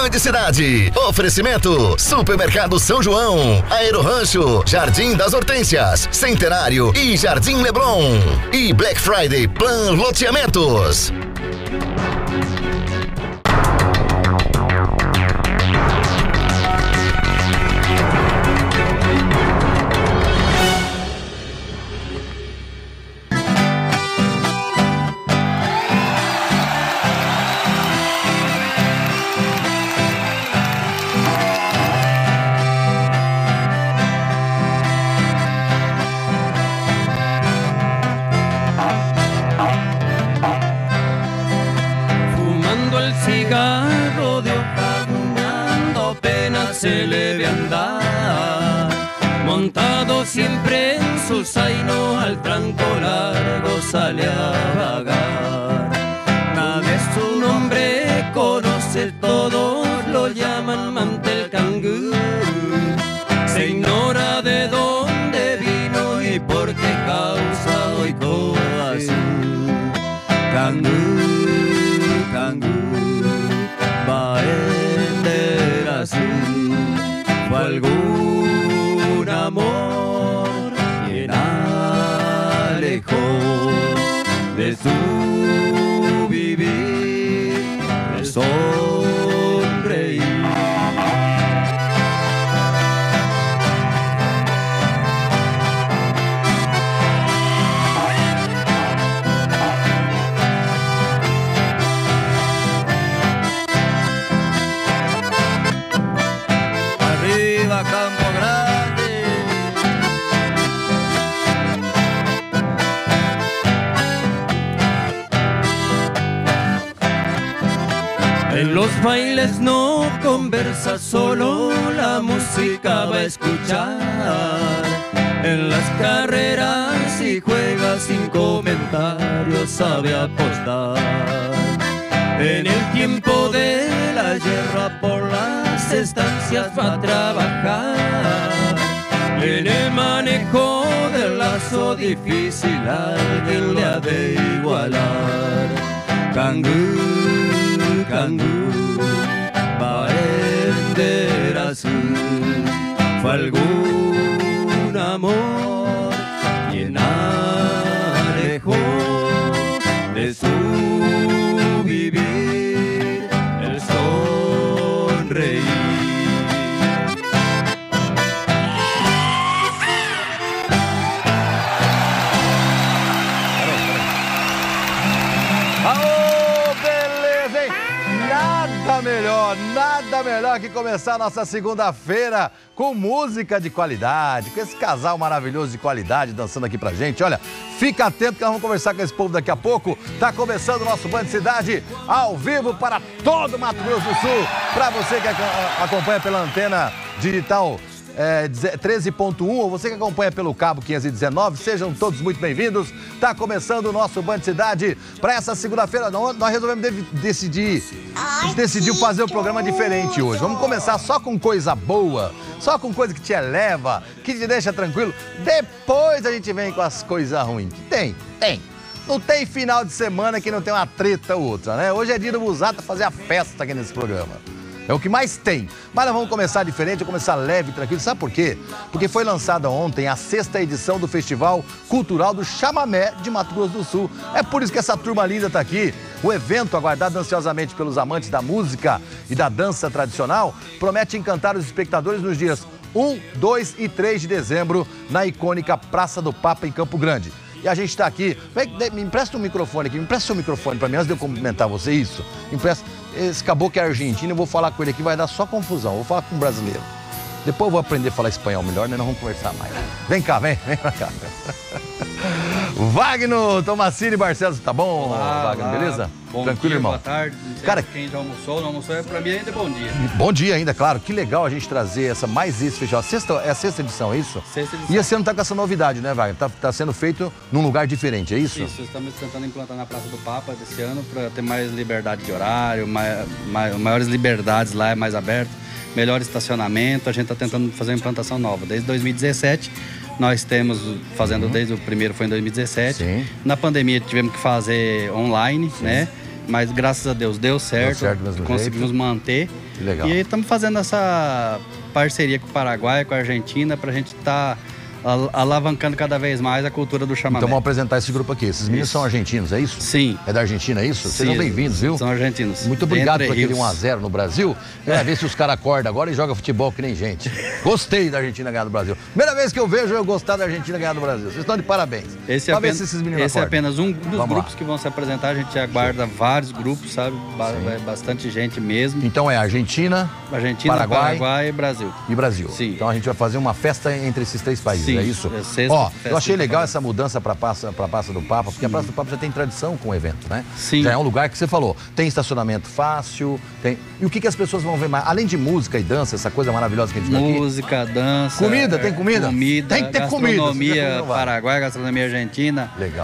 Band Cidade. Oferecimento: Supermercado São João, Aero Rancho, Jardim das Hortênsias, Centenário e Jardim Leblon. E Black Friday Plan Loteamentos. Se le ve andar, montado siempre en su zaino, al tranco largo sale a vagar. Nadie su nombre conoce, todos lo llaman mantel cangú. Se ignora de dónde vino y por qué causa hoy todo azul. Cangú, cangú, bandera azul. Fue algún amor quien alejó de su vivir el sonreír. Campo Grande. En los bailes no conversa, solo la música va a escuchar. En las carreras si juega sin comentarios sabe apostar. En el tiempo de la guerra por las estancias va a trabajar. En el manejo del lazo difícil alguien le ha de igualar. Cangú, cangú, bandera azul. Fue algún amor quien alejó de su vivir el sonreír. Aô, beleza, hein? Nada melhor que começar a nossa segunda-feira com música de qualidade, com esse casal maravilhoso de qualidade dançando aqui pra gente. Olha, fica atento que nós vamos conversar com esse povo daqui a pouco. Tá começando o nosso Band Cidade ao vivo para todo o Mato Grosso do Sul. Para você que acompanha pela antena digital 13.1 ou você que acompanha pelo cabo 519, sejam todos muito bem-vindos. Tá começando o nosso Band Cidade para essa segunda-feira. Nós resolvemos decidiu fazer um programa diferente hoje. Vamos começar só com coisa boa, só com coisa que te eleva, que te deixa tranquilo. Depois a gente vem com as coisas ruins. Tem. Não tem final de semana que não tem uma treta ou outra, né? Hoje é dia do Musata fazer a festa aqui nesse programa. É o que mais tem. Mas nós vamos começar diferente, vamos começar leve e tranquilo. Sabe por quê? Porque foi lançada ontem a 6ª edição do Festival Cultural do Chamamé de Mato Grosso do Sul. É por isso que essa turma linda está aqui. O evento, aguardado ansiosamente pelos amantes da música e da dança tradicional, promete encantar os espectadores nos dias 1, 2 e 3 de dezembro, na icônica Praça do Papa, em Campo Grande. E a gente está aqui. Me empresta um microfone aqui, me empresta seu microfone para mim, antes de eu cumprimentar você, isso. Empresta. Esse caboclo é argentino, eu vou falar com ele aqui, vai dar só confusão. Vou falar com um brasileiro. Depois eu vou aprender a falar espanhol melhor, né? Nós vamos conversar mais. Vem cá, vem pra cá. Wagner Tomacini Barcelos, tá bom, Wagner, beleza? Bom Tranquilo, dia, irmão? Boa tarde. Cara, quem já almoçou, não almoçou, pra mim ainda é bom dia. Bom dia ainda, claro. Que legal a gente trazer mais esse festival. É a 6ª edição, é isso? 6ª edição. E esse ano tá com essa novidade, né, Wagner? Tá sendo feito num lugar diferente, é isso? Isso, estamos tentando implantar na Praça do Papa desse ano para ter mais liberdade de horário, maiores liberdades lá, é mais aberto, melhor estacionamento. A gente está tentando fazer uma implantação nova. Desde 2017, nós temos fazendo desde o primeiro foi em 2017. Sim. Na pandemia tivemos que fazer online, né? Mas graças a Deus deu certo, mesmo conseguimos jeito. manter. Que legal. E aí estamos fazendo essa parceria com o Paraguai, com a Argentina, para a gente estar alavancando cada vez mais a cultura do chamamé. Então vamos apresentar esse grupo aqui. Esses meninos são argentinos, é isso? Sim. É da Argentina, é isso? Sim, Sejam bem-vindos, viu? São argentinos. Muito obrigado Entre por aquele Rios. 1-0 no Brasil. Ver se os caras acordam agora e jogam futebol que nem gente. Gostei da Argentina ganhar do Brasil. Primeira vez que eu vejo eu gostar da Argentina ganhar do Brasil. Vocês estão de parabéns. Esse, Pra ver se esses meninos esse é acordam. apenas um dos Vamos grupos lá. que vão se apresentar. A gente aguarda vários grupos, sabe? Bastante gente mesmo. Então é Argentina, Argentina, Paraguai e Brasil. e Brasil. Sim. Então a gente vai fazer uma festa entre esses três países, Sim, é isso? é sexta Ó, festa eu achei que legal tá essa mudança para a Praça do Papa, porque a Praça do Papa já tem tradição com o evento, né? Sim. Já é um lugar que você falou, tem estacionamento fácil, tem... E o que as pessoas vão ver mais? Além de música e dança, essa coisa maravilhosa que a gente viu aqui. Música, dança. Comida, tem comida? Comida, Tem que ter comida, senão gastronomia não vai. Paraguai, gastronomia argentina. Legal.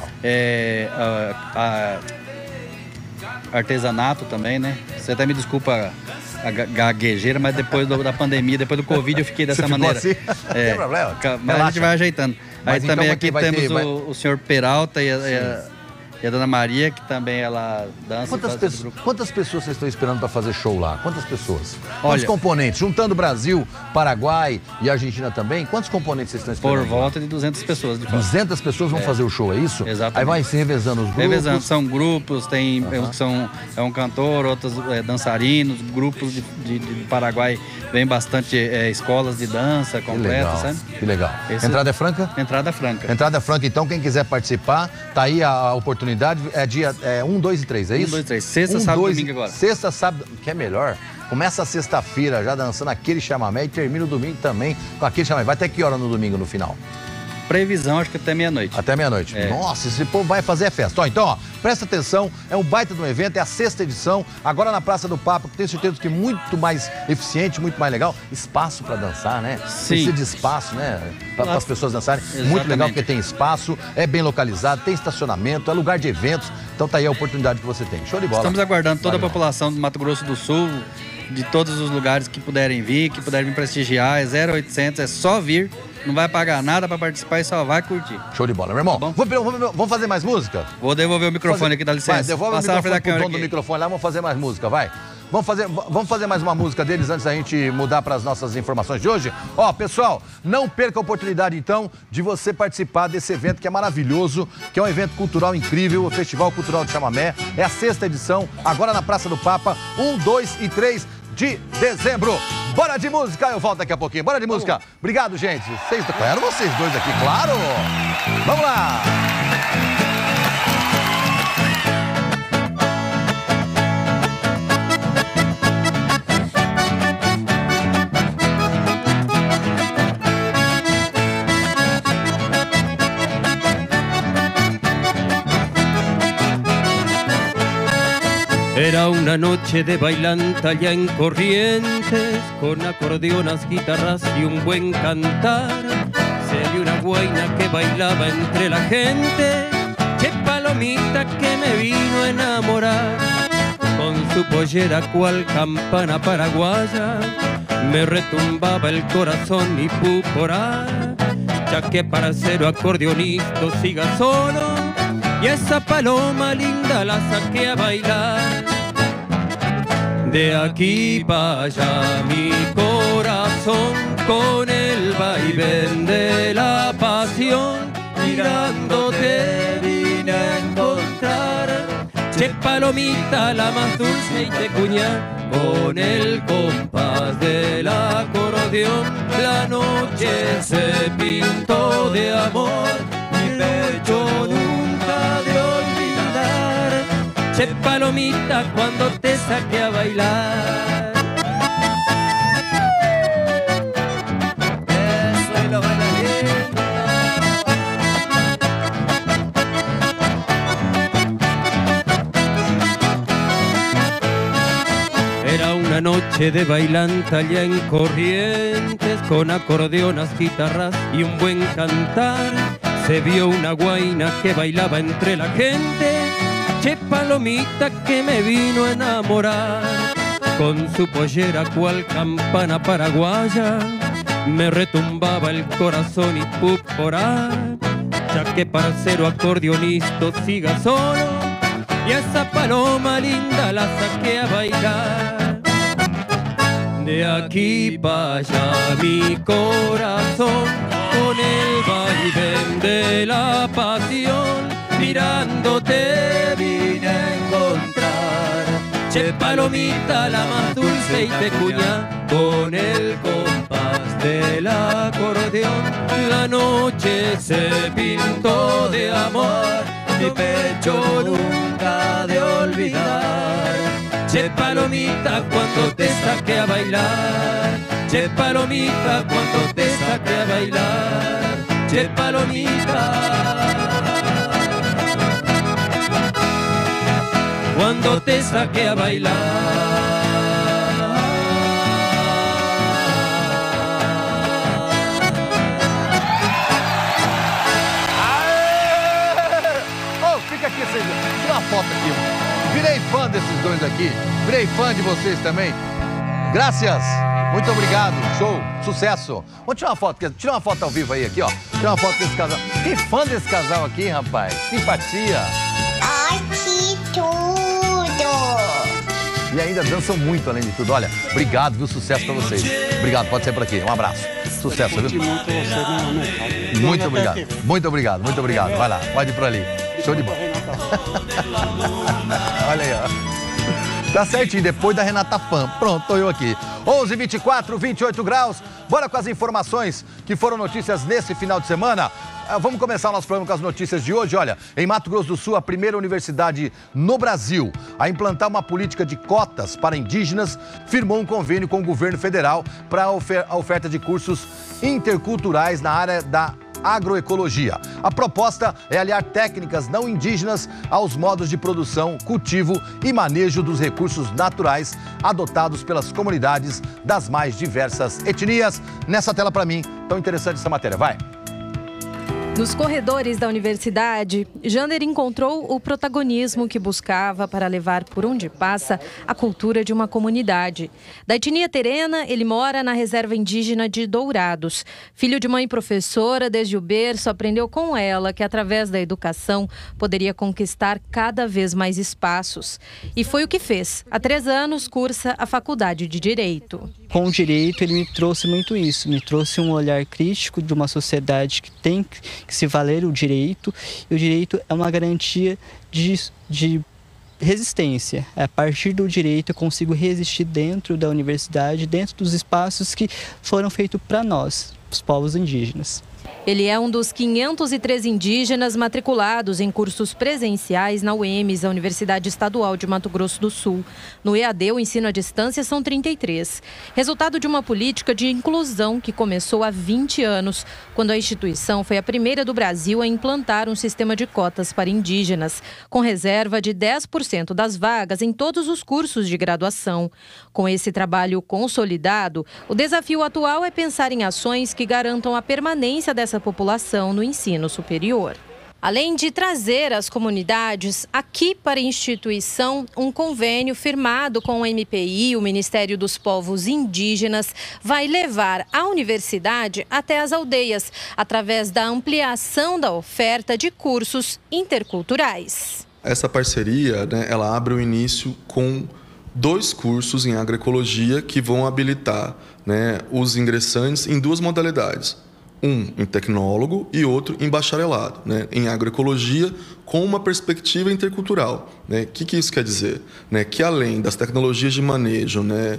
Artesanato também, né? Você até me desculpa a gaguejeira, mas depois da pandemia, depois do Covid, eu fiquei dessa Você ficou maneira. assim? Não tem problema. Mas a gente Relaxa. vai ajeitando. Mas Aí então também aqui aqui vai temos ter- o senhor Peralta e a dona Maria, que também ela dança. Quantas, e faz esse grupo. quantas pessoas vocês estão esperando para fazer show lá? Quantas pessoas? Quantos Olha- componentes? Juntando Brasil, Paraguai e Argentina também, quantos componentes vocês estão esperando? Por volta de 200 pessoas de fato. 200 pessoas vão fazer o show, é isso? Exatamente. Aí vai se revezando os grupos. Revezando, são grupos, tem uns que são um cantor, outros dançarinos, grupos de Paraguai, vem bastante escolas de dança Que completas, legal, sabe? que legal. Esse- Entrada é franca? Entrada franca. Entrada franca, então, quem quiser participar, tá aí a oportunidade. É dia 1, 2 e 3, é isso? 1, 2 e 3. Sexta, sábado e domingo agora. Sexta, sábado, que é melhor. Começa a sexta-feira já dançando aquele chamamé e termina o domingo também com aquele chamamé. Vai até que hora no domingo, no final? Previsão, acho que até meia-noite. Até meia-noite. É. Nossa, esse povo vai fazer festa. Ó, então, ó, presta atenção, é um baita de um evento, é a 6ª edição, agora na Praça do Papa, que tenho certeza que muito mais eficiente, muito mais legal. Espaço para dançar, né? Sim. Precisa de espaço, né? Para as pessoas dançarem. Muito Exatamente. legal porque tem espaço, é bem localizado, tem estacionamento, é lugar de eventos. Então tá aí a oportunidade que você tem. Show de bola. Estamos aguardando toda a Valeu. população do Mato Grosso do Sul, de todos os lugares que puderem vir, que puderem me prestigiar. É 0800, é só vir. Não vai pagar nada para participar e só vai curtir. Show de bola, meu irmão. Tá bom? Vamos fazer mais música? Vou devolver o microfone aqui, dá licença. Vai, devolve Passar o na frente da microfone pro câmera dono do aqui. microfone lá, vamos fazer mais música, vai. Vamos fazer mais uma música deles antes da gente mudar para as nossas informações de hoje. Ó, pessoal, não perca a oportunidade, então, de você participar desse evento que é maravilhoso, que é um evento cultural incrível, o Festival Cultural de Chamamé. É a 6ª edição, agora na Praça do Papa, 1, 2 e 3 de dezembro. Bora de música, eu volto daqui a pouquinho. Bora de música. Obrigado, gente. Vocês acompanharam vocês dois aqui, claro. Vamos lá. Era una noche de bailanta allá en Corrientes, con acordeonas, guitarras y un buen cantar. Se vio una guaina que bailaba entre la gente, che palomita que me vino a enamorar. Con su pollera cual campana paraguaya, me retumbaba el corazón y puporá. Ya que parcero acordeonista siga solo, y esa paloma linda la saqué a bailar. De aquí para allá mi corazón con el vaivén de la pasión, mirándote vine a encontrar. Che palomita la más dulce y te cuña, con el compás del acordeón la noche se pintó de amor, mi pecho nunca de olvidar. Che palomita cuando te saqué a bailar. Eso y lo baila bien. Era una noche de bailanta allá en Corrientes, con acordeonas, guitarras y un buen cantar. Se vio una guaina que bailaba entre la gente, che palomita que me vino a enamorar. Con su pollera cual campana paraguaya, me retumbaba el corazón y puporá. Ya que parcero acordeonista siga solo, y a esa paloma linda la saqué a bailar. De aquí para allá mi corazón, con el vaivén de la pasión, mirándote vine a encontrar. Che palomita, la más dulce y pecuña, con el compás del acordeón, la noche se pintó de amor, mi pecho nunca ha de olvidar. Che palomita, cuando te saqué a bailar, che palomita, cuando te saqué a bailar, che palomita, cuando te saqué a bailar. Oh, fica aqui, tira uma foto aqui. Virei fã desses dois aqui. Virei fã de vocês também. Graças. Muito obrigado. Show. Sucesso. Vamos tirar uma foto. Tira uma foto ao vivo aí, aqui, ó. Tira uma foto desse casal. Que fã desse casal aqui, rapaz. Simpatia. Ai, que tudo! E ainda dançam muito, além de tudo. Olha, obrigado, viu? Sucesso pra vocês. Obrigado, pode ser por aqui. Um abraço. Sucesso, viu? Muito obrigado. Muito obrigado, muito obrigado. Vai lá, pode ir por ali. Show de bola. Olha aí, ó. Tá certinho, depois da Renata Pan. Pronto, tô eu aqui. 11h24, 28 graus. Bora com as informações que foram notícias nesse final de semana. Vamos começar o nosso programa com as notícias de hoje. Olha, em Mato Grosso do Sul, a primeira universidade no Brasil a implantar uma política de cotas para indígenas firmou um convênio com o governo federal para a oferta de cursos interculturais na área da agroecologia. A proposta é aliar técnicas não indígenas aos modos de produção, cultivo e manejo dos recursos naturais adotados pelas comunidades das mais diversas etnias. Nessa tela para mim, tão interessante essa matéria. Vai! Nos corredores da universidade, Jander encontrou o protagonismo que buscava para levar por onde passa a cultura de uma comunidade. Da etnia terena, ele mora na reserva indígena de Dourados. Filho de mãe professora, desde o berço aprendeu com ela que através da educação poderia conquistar cada vez mais espaços. E foi o que fez. Há 3 anos cursa a faculdade de Direito. Com o direito, ele me trouxe muito isso, me trouxe um olhar crítico de uma sociedade que tem que se valer o direito, e o direito é uma garantia de resistência. A partir do direito eu consigo resistir dentro da universidade, dentro dos espaços que foram feitos para nós, os povos indígenas. Ele é um dos 503 indígenas matriculados em cursos presenciais na UEMS, a Universidade Estadual de Mato Grosso do Sul. No EAD, o ensino à distância são 33. Resultado de uma política de inclusão que começou há 20 anos, quando a instituição foi a primeira do Brasil a implantar um sistema de cotas para indígenas, com reserva de 10% das vagas em todos os cursos de graduação. Com esse trabalho consolidado, o desafio atual é pensar em ações que garantam a permanência dessa população no ensino superior. Além de trazer as comunidades aqui para a instituição, um convênio firmado com o MPI, o Ministério dos Povos Indígenas, vai levar a universidade até as aldeias, através da ampliação da oferta de cursos interculturais. Essa parceria, ela abre o início com 2 cursos em agroecologia que vão habilitar, os ingressantes em 2 modalidades. Um em tecnólogo e outro em bacharelado, em agroecologia, com uma perspectiva intercultural. O que isso quer dizer? Que além das tecnologias de manejo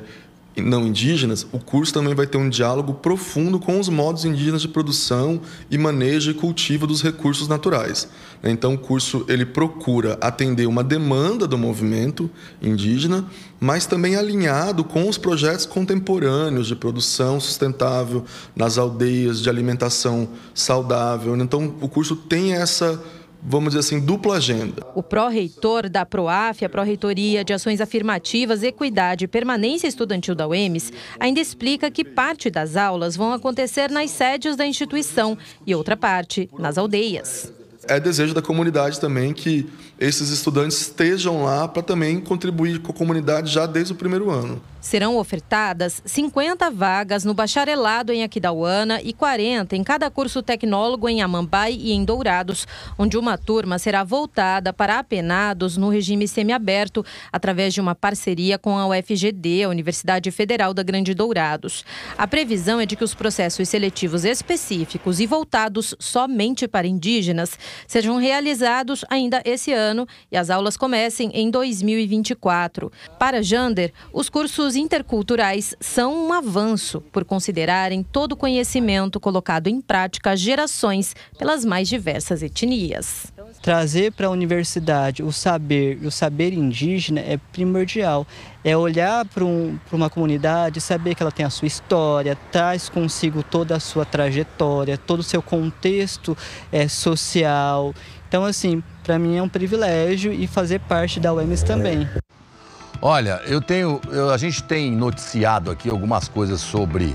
não indígenas, o curso também vai ter um diálogo profundo com os modos indígenas de produção e manejo e cultivo dos recursos naturais. Então, o curso ele procura atender uma demanda do movimento indígena, mas também alinhado com os projetos contemporâneos de produção sustentável nas aldeias, de alimentação saudável. Então, o curso tem essa, vamos dizer assim, dupla agenda. O pró-reitor da PROAF, a Pró-Reitoria de Ações Afirmativas, Equidade e Permanência Estudantil da UEMS, ainda explica que parte das aulas vão acontecer nas sedes da instituição e outra parte nas aldeias. É desejo da comunidade também que esses estudantes estejam lá para também contribuir com a comunidade já desde o primeiro ano. Serão ofertadas 50 vagas no bacharelado em Aquidauana e 40 em cada curso tecnólogo em Amambai e em Dourados, onde uma turma será voltada para apenados no regime semiaberto, através de uma parceria com a UFGD, a Universidade Federal da Grande Dourados. A previsão é de que os processos seletivos específicos e voltados somente para indígenas sejam realizados ainda esse ano e as aulas comecem em 2024. Para Jander, os cursos interculturais são um avanço por considerarem todo o conhecimento colocado em prática há gerações pelas mais diversas etnias. Trazer para a universidade o saber indígena é primordial. É olhar para uma comunidade, saber que ela tem a sua história, traz consigo toda a sua trajetória, todo o seu contexto social. Então, assim, para mim é um privilégio e fazer parte da UEMS também. Olha, a gente tem noticiado aqui algumas coisas sobre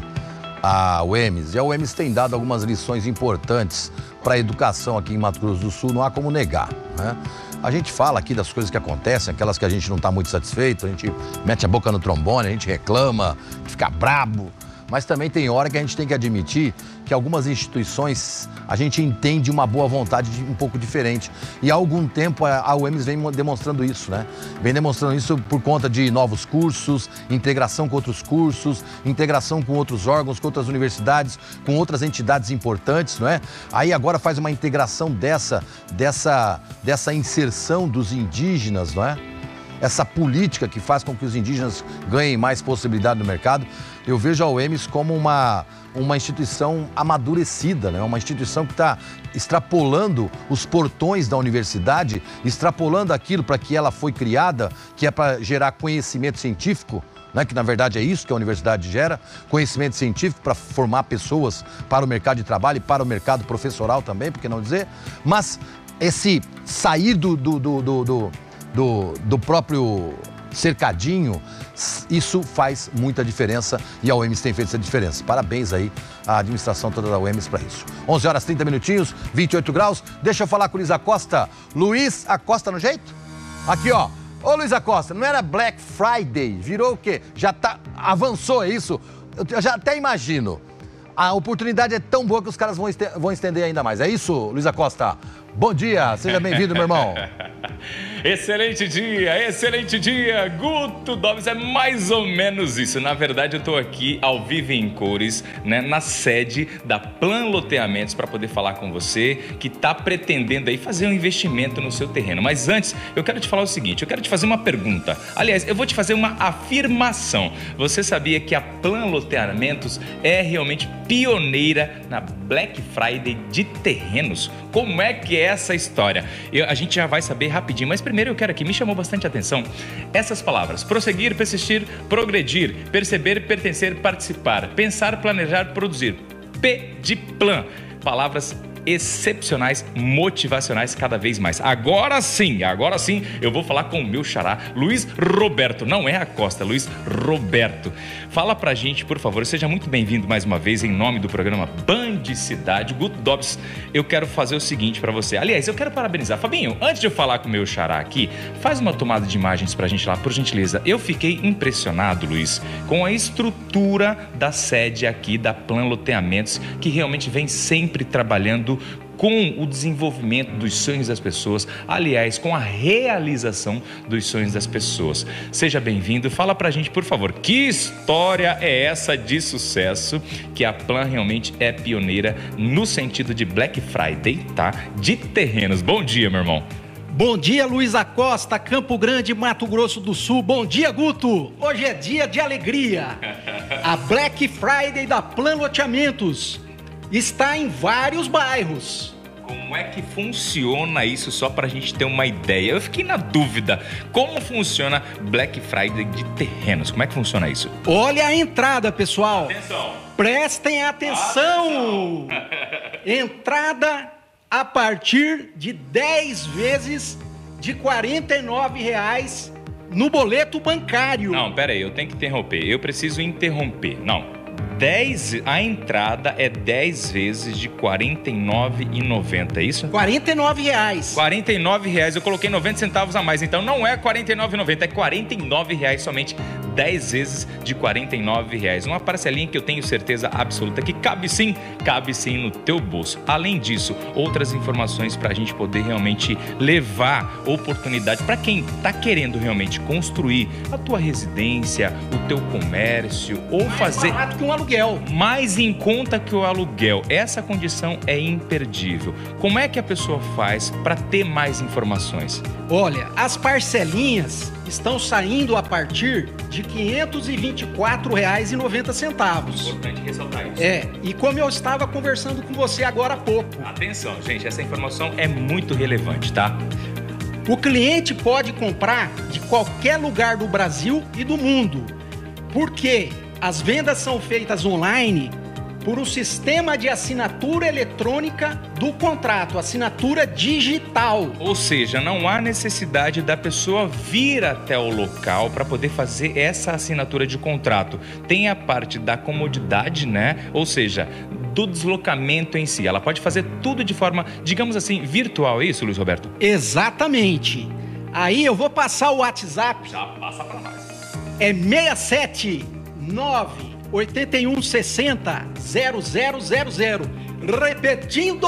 a UEMS, e a UEMS tem dado algumas lições importantes para a educação aqui em Mato Grosso do Sul, não há como negar, né? A gente fala aqui das coisas que acontecem, aquelas que a gente não está muito satisfeito, a gente mete a boca no trombone, a gente reclama, fica brabo, mas também tem hora que a gente tem que admitir que algumas instituições a gente entende uma boa vontade um pouco diferente. E há algum tempo a UEMS vem demonstrando isso, né? Vem demonstrando isso por conta de novos cursos, integração com outros cursos, integração com outros órgãos, com outras universidades, com outras entidades importantes, não é? Aí agora faz uma integração dessa inserção dos indígenas, não é? Essa política que faz com que os indígenas ganhem mais possibilidade no mercado. Eu vejo a UEMS como uma instituição amadurecida, né? Uma instituição que está extrapolando os portões da universidade, extrapolando aquilo para que ela foi criada, que é para gerar conhecimento científico, né? Que na verdade é isso que a universidade gera, conhecimento científico para formar pessoas para o mercado de trabalho e para o mercado professoral também, por que não dizer? Mas esse sair do próprio cercadinho, isso faz muita diferença e a UEMS tem feito essa diferença. Parabéns aí à administração toda da UEMS para isso. 11 horas 30 minutinhos, 28 graus. Deixa eu falar com o Luiz Acosta. Luiz Acosta no jeito? Aqui, ó. Ô, Luiz Acosta, não era Black Friday? Virou o quê? Já avançou, é isso? Eu já até imagino. A oportunidade é tão boa que os caras vão estender ainda mais. É isso, Luiz Acosta? Bom dia, seja bem-vindo, meu irmão. Excelente dia, Guto Dobbs, é mais ou menos isso. Na verdade, eu estou aqui ao vivo em cores, né, na sede da Plan Loteamentos para poder falar com você que está pretendendo aí fazer um investimento no seu terreno. Mas antes, eu quero te falar o seguinte, eu quero te fazer uma pergunta. Aliás, eu vou te fazer uma afirmação. Você sabia que a Plan Loteamentos é realmente pioneira na Black Friday de terrenos? Como é que é essa história? A gente já vai saber rapidinho, mas primeiro eu quero aqui, me chamou bastante atenção essas palavras: prosseguir, persistir, progredir, perceber, pertencer, participar, pensar, planejar, produzir. P de plan. Palavras excepcionais, motivacionais cada vez mais. Agora sim, eu vou falar com o meu xará, Luiz Roberto, não é Acosta, Luiz Roberto. Fala pra gente, por favor, seja muito bem-vindo mais uma vez em nome do programa Band Cidade. Guto Dobbs, eu quero fazer o seguinte pra você. Aliás, eu quero parabenizar. Fabinho, antes de eu falar com o meu xará aqui, faz uma tomada de imagens pra gente lá, por gentileza. Eu fiquei impressionado, Luiz, com a estrutura da sede aqui da Plan Loteamentos, que realmente vem sempre trabalhando com o desenvolvimento dos sonhos das pessoas, aliás, com a realização dos sonhos das pessoas. Seja bem-vindo, fala pra gente, por favor, que história é essa de sucesso que a Plan realmente é pioneira no sentido de Black Friday, tá? De terrenos. Bom dia, meu irmão. Bom dia, Luiz Acosta, Campo Grande, Mato Grosso do Sul. Bom dia, Guto. Hoje é dia de alegria. A Black Friday da Plan Loteamentos está em vários bairros. Como é que funciona isso, só para a gente ter uma ideia? Eu fiquei na dúvida. Como funciona Black Friday de terrenos? Como é que funciona isso? Olha a entrada, pessoal. Atenção. Prestem atenção. Entrada a partir de 10 vezes de R$ 49,00 no boleto bancário. Não, pera aí, eu tenho que interromper. Eu preciso interromper. Não. A entrada é 10 vezes de R$ 49,90, é isso? R$ 49,00. R$ 49,00, eu coloquei 90 centavos a mais, então não é R$ 49,90, é R$ 49,00 somente, 10 vezes de R$ 49,00. Uma parcelinha que eu tenho certeza absoluta que cabe sim no teu bolso. Além disso, outras informações para a gente poder realmente levar oportunidade para quem está querendo realmente construir a tua residência, o teu comércio ou fazer... Mais barato que um aluguel. Mais em conta que o aluguel. Essa condição é imperdível. Como é que a pessoa faz para ter mais informações? Olha, as parcelinhas estão saindo a partir de R$ 524,90. Importante ressaltar isso. E como eu estava conversando com você agora há pouco. Atenção, gente, essa informação é muito relevante, tá? O cliente pode comprar de qualquer lugar do Brasil e do mundo, porque as vendas são feitas online por um sistema de assinatura eletrônica do contrato, assinatura digital. Ou seja, não há necessidade da pessoa vir até o local para poder fazer essa assinatura de contrato. Tem a parte da comodidade, né? Ou seja, do deslocamento em si. Ela pode fazer tudo de forma, digamos assim, virtual. É isso, Luiz Roberto? Exatamente. Aí eu vou passar o WhatsApp. Já passa para nós. É 679 8160 0000. Repetindo,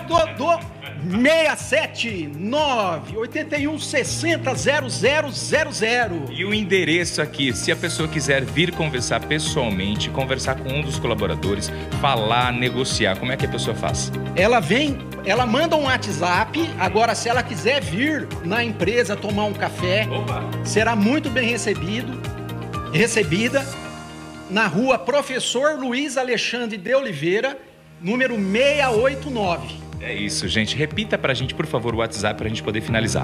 679 8160 0000. E o endereço aqui, se a pessoa quiser vir conversar pessoalmente, conversar com um dos colaboradores, falar, negociar, como é que a pessoa faz? Ela manda um WhatsApp. Agora, se ela quiser vir na empresa tomar um café, será muito bem recebida na rua Professor Luiz Alexandre de Oliveira, número 689. É isso, gente. Repita pra gente, por favor, o WhatsApp pra gente poder finalizar.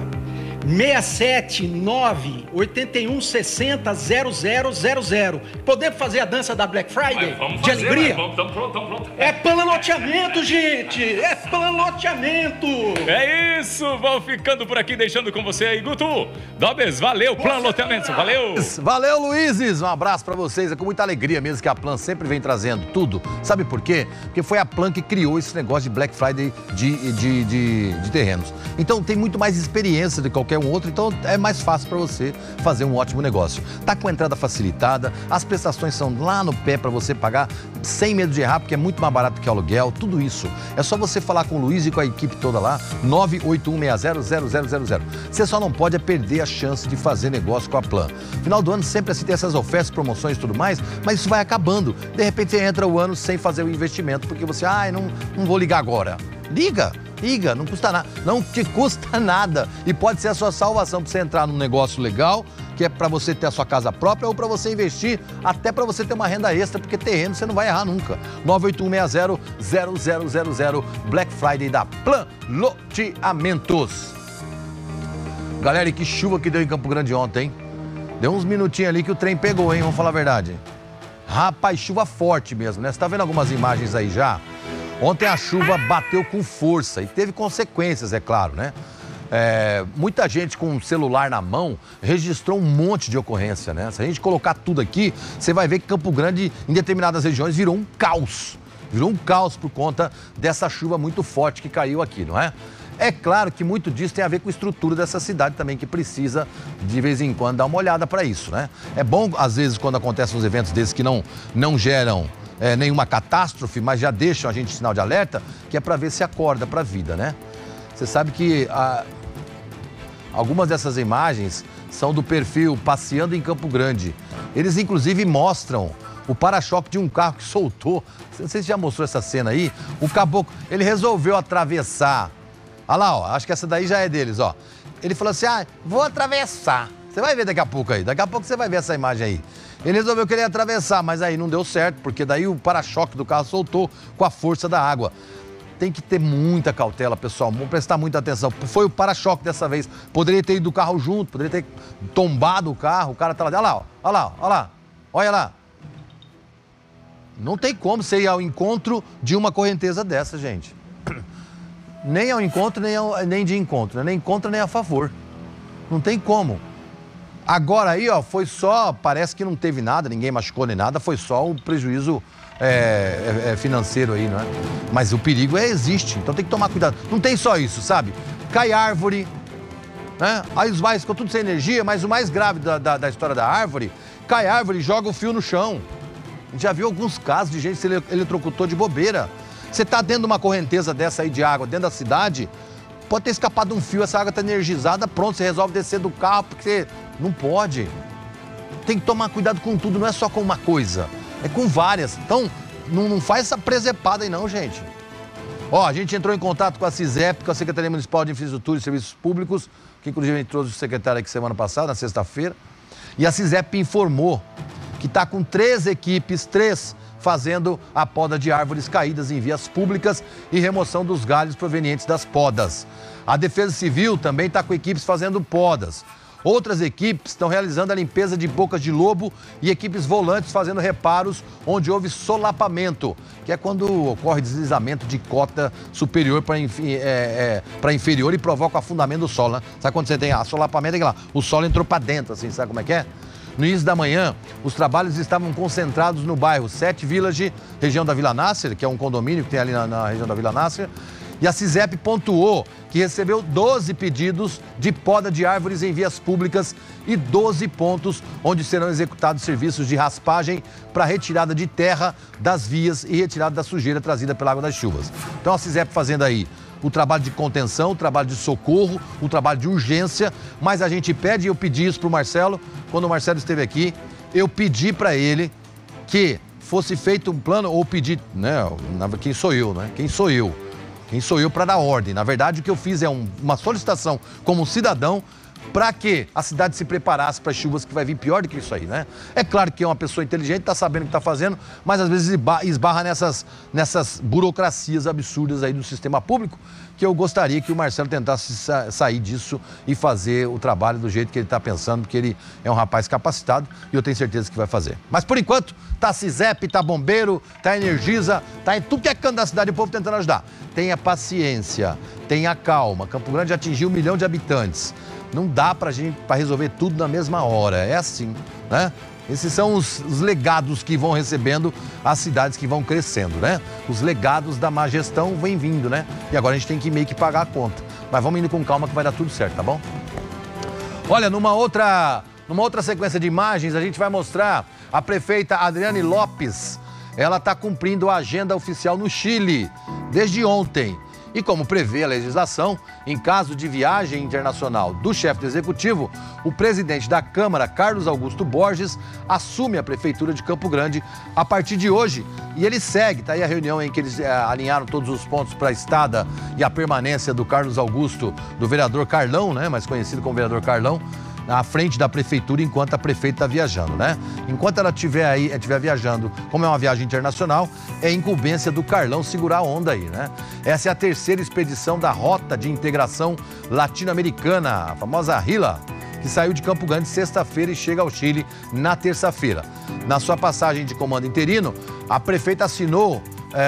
679 8160 0000. Podemos fazer a dança da Black Friday? Vamos de fazer, alegria? Estamos pronto. É plano-loteamento, gente! É plano-loteamento! É isso! Vou ficando por aqui, deixando com você aí, Guto. Dobes, valeu, Plano-Loteamentos, valeu! Valeu, Luizes! Um abraço pra vocês. É com muita alegria mesmo que a Plan sempre vem trazendo tudo. Sabe por quê? Porque foi a Plan que criou esse negócio de Black Friday de terrenos. Então tem muito mais experiência de qualquer um outro, então é mais fácil para você fazer um ótimo negócio. Tá com a entrada facilitada, as prestações são lá no pé para você pagar sem medo de errar, porque é muito mais barato que o aluguel, tudo isso. É só você falar com o Luiz e com a equipe toda lá, 981600000. Você só não pode perder a chance de fazer negócio com a Plan. Final do ano sempre assim tem essas ofertas, promoções e tudo mais, mas isso vai acabando. De repente você entra o ano sem fazer o investimento, porque você, não vou ligar agora. Liga, não custa nada, não te custa nada e pode ser a sua salvação para você entrar num negócio legal, que é para você ter a sua casa própria ou para você investir, até para você ter uma renda extra, porque terreno você não vai errar nunca. 981600000, Black Friday da Plan Loteamentos. Galera, e que chuva que deu em Campo Grande ontem, hein? Deu uns minutinhos ali que o trem pegou, hein? Vamos falar a verdade. Rapaz, chuva forte mesmo, né? Você tá vendo algumas imagens aí já? Ontem a chuva bateu com força e teve consequências, é claro, né? Muita gente com o celular na mão registrou um monte de ocorrência, né? Se a gente colocar tudo aqui, você vai ver que Campo Grande, em determinadas regiões, virou um caos. Virou um caos por conta dessa chuva muito forte que caiu aqui, não é? É claro que muito disso tem a ver com a estrutura dessa cidade também, que precisa, de vez em quando, dar uma olhada para isso, né? É bom, às vezes, quando acontecem uns eventos desses que não geram nenhuma catástrofe, mas já deixam a gente sinal de alerta, que é para ver se acorda para a vida, né? Você sabe que algumas dessas imagens são do perfil Passeando em Campo Grande. Eles, inclusive, mostram o para-choque de um carro que soltou. Não sei se já mostrou essa cena aí. O caboclo, ele resolveu atravessar. Olha lá, ó, acho que essa daí já é deles, ó. Ele falou assim, vou atravessar. Você vai ver daqui a pouco aí. Daqui a pouco você vai ver essa imagem aí. Ele resolveu que ele ia atravessar, mas aí não deu certo, porque daí o para-choque do carro soltou com a força da água. Tem que ter muita cautela, pessoal, vamos prestar muita atenção. Foi o para-choque dessa vez. Poderia ter ido do carro junto, poderia ter tombado o carro, o cara tá lá. Olha lá. Olha lá. Não tem como você ir ao encontro de uma correnteza dessa, gente. Nem ao encontro, nem de encontro, né? Nem contra, nem a favor. Não tem como. Agora aí, ó, foi só, parece que não teve nada, ninguém machucou nem nada, foi só um prejuízo financeiro aí, não é? Mas o perigo existe, então tem que tomar cuidado. Não tem só isso, sabe? Cai árvore, né? Aí os mais ficam tudo sem energia, mas o mais grave da história da árvore, cai árvore, joga o fio no chão. A gente já viu alguns casos de gente que se eletrocutou de bobeira. Você tá dentro de uma correnteza dessa aí de água, dentro da cidade, pode ter escapado um fio, essa água tá energizada, pronto, você resolve descer do carro, porque não pode. Tem que tomar cuidado com tudo, não é só com uma coisa, é com várias. Então, não faz essa presepada aí não, gente. Ó, a gente entrou em contato com a CISEP, com a Secretaria Municipal de Infraestrutura e Serviços Públicos, que inclusive a gente trouxe o secretário aqui semana passada, na sexta-feira, e a CISEP informou que está com 3 equipes, fazendo a poda de árvores caídas em vias públicas e remoção dos galhos provenientes das podas. A Defesa Civil também está com equipes fazendo podas. Outras equipes estão realizando a limpeza de bocas de lobo e equipes volantes fazendo reparos onde houve solapamento, que é quando ocorre deslizamento de cota superior para inferior e provoca o afundamento do solo, né? Sabe quando você tem solapamento, é que lá, o solo entrou para dentro, assim, sabe como é que é? No início da manhã, os trabalhos estavam concentrados no bairro 7 Village, região da Vila Nasser, que é um condomínio que tem ali na região da Vila Nasser. E a CISEP pontuou que recebeu 12 pedidos de poda de árvores em vias públicas e 12 pontos onde serão executados serviços de raspagem para retirada de terra das vias e retirada da sujeira trazida pela água das chuvas. Então a CISEP fazendo aí o trabalho de contenção, o trabalho de socorro, o trabalho de urgência, mas a gente pede, e eu pedi isso para o Marcelo, quando o Marcelo esteve aqui, eu pedi para ele que fosse feito um plano, ou pedi, né, quem sou eu, né, quem sou eu para dar ordem. Na verdade, o que eu fiz é uma solicitação como cidadão para que a cidade se preparasse para as chuvas, que vai vir pior do que isso aí, né? É claro que é uma pessoa inteligente, está sabendo o que está fazendo, mas às vezes esbarra nessas burocracias absurdas aí do sistema público, que eu gostaria que o Marcelo tentasse sair disso e fazer o trabalho do jeito que ele está pensando, porque ele é um rapaz capacitado e eu tenho certeza que vai fazer. Mas por enquanto, tá CISEP, tá bombeiro, tá Energisa, tá em tudo que é canto da cidade, o povo tentando ajudar. Tenha paciência, tenha calma. Campo Grande atingiu 1 milhão de habitantes. Não dá para resolver tudo na mesma hora, é assim, né? Esses são os legados que vão recebendo as cidades que vão crescendo, né? Os legados da má gestão vêm vindo, né? E agora a gente tem que meio que pagar a conta. Mas vamos indo com calma que vai dar tudo certo, tá bom? Olha, numa outra sequência de imagens, a gente vai mostrar a prefeita Adriane Lopes. Ela está cumprindo a agenda oficial no Chile desde ontem. E como prevê a legislação, em caso de viagem internacional do chefe do executivo, o presidente da Câmara, Carlos Augusto Borges, assume a prefeitura de Campo Grande a partir de hoje. E ele segue, tá aí a reunião em que eles alinharam todos os pontos para a estada e a permanência do Carlos Augusto, do vereador Carlão, né, mais conhecido como vereador Carlão, à frente da prefeitura enquanto a prefeita está viajando, né? Enquanto ela estiver viajando, como é uma viagem internacional, é incumbência do Carlão segurar a onda aí, né? Essa é a 3ª expedição da Rota de Integração Latino-Americana, a famosa RILA, que saiu de Campo Grande sexta-feira e chega ao Chile na terça-feira. Na sua passagem de comando interino, a prefeita assinou,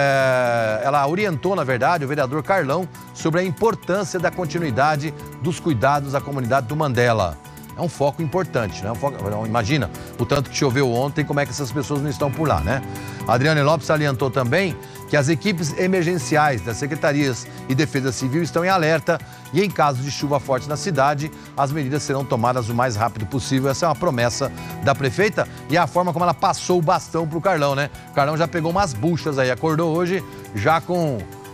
ela orientou, na verdade, o vereador Carlão sobre a importância da continuidade dos cuidados à comunidade do Mandela. É um foco importante, né? Imagina o tanto que choveu ontem, como é que essas pessoas não estão por lá, né? A Adriane Lopes salientou também que as equipes emergenciais das secretarias e Defesa Civil estão em alerta e em caso de chuva forte na cidade, as medidas serão tomadas o mais rápido possível. Essa é uma promessa da prefeita e é a forma como ela passou o bastão pro Carlão, né? O Carlão já pegou umas buchas aí, acordou hoje já com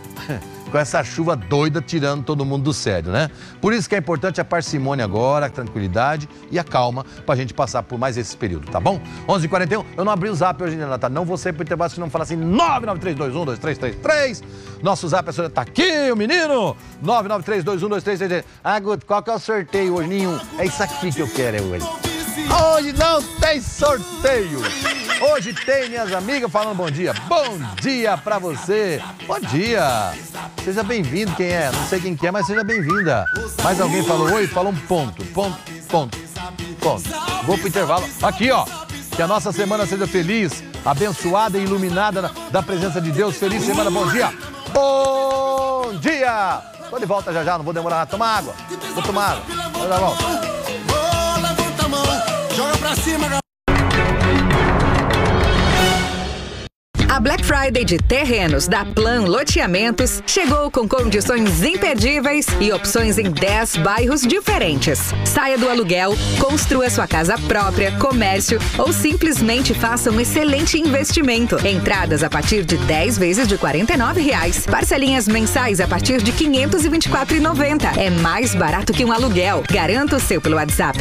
essa chuva doida tirando todo mundo do sério, né? Por isso que é importante a parcimônia agora, a tranquilidade e a calma pra gente passar por mais esse período, tá bom? 11h41, eu não abri o zap hoje, né, tá? Não vou sair pro intervalo se não falar assim, 993212333. Nosso zap, a senhora tá aqui, o menino! 993212333. Ah, Guto, qual que é o sorteio hoje? Nenhum. É isso aqui que eu quero hoje. Hoje não tem sorteio. Hoje tem, minhas amigas, falando bom dia. Bom dia pra você. Bom dia. Seja bem-vindo, quem é? Não sei quem que é, mas seja bem-vinda. Mais alguém falou oi? Falou um ponto. Ponto. Vou pro intervalo. Aqui, ó. Que a nossa semana seja feliz, abençoada e iluminada da presença de Deus. Feliz semana, bom dia. Bom dia. Tô de volta já, não vou demorar a tomar água. Vou tomar água. Vou dar volta. Levanta a mão, joga pra cima, galera. A Black Friday de terrenos da Plan Loteamentos chegou com condições imperdíveis e opções em 10 bairros diferentes. Saia do aluguel, construa sua casa própria, comércio ou simplesmente faça um excelente investimento. Entradas a partir de 10 vezes de R$ 49,00. Parcelinhas mensais a partir de R$ 524,90. É mais barato que um aluguel. Garanta o seu pelo WhatsApp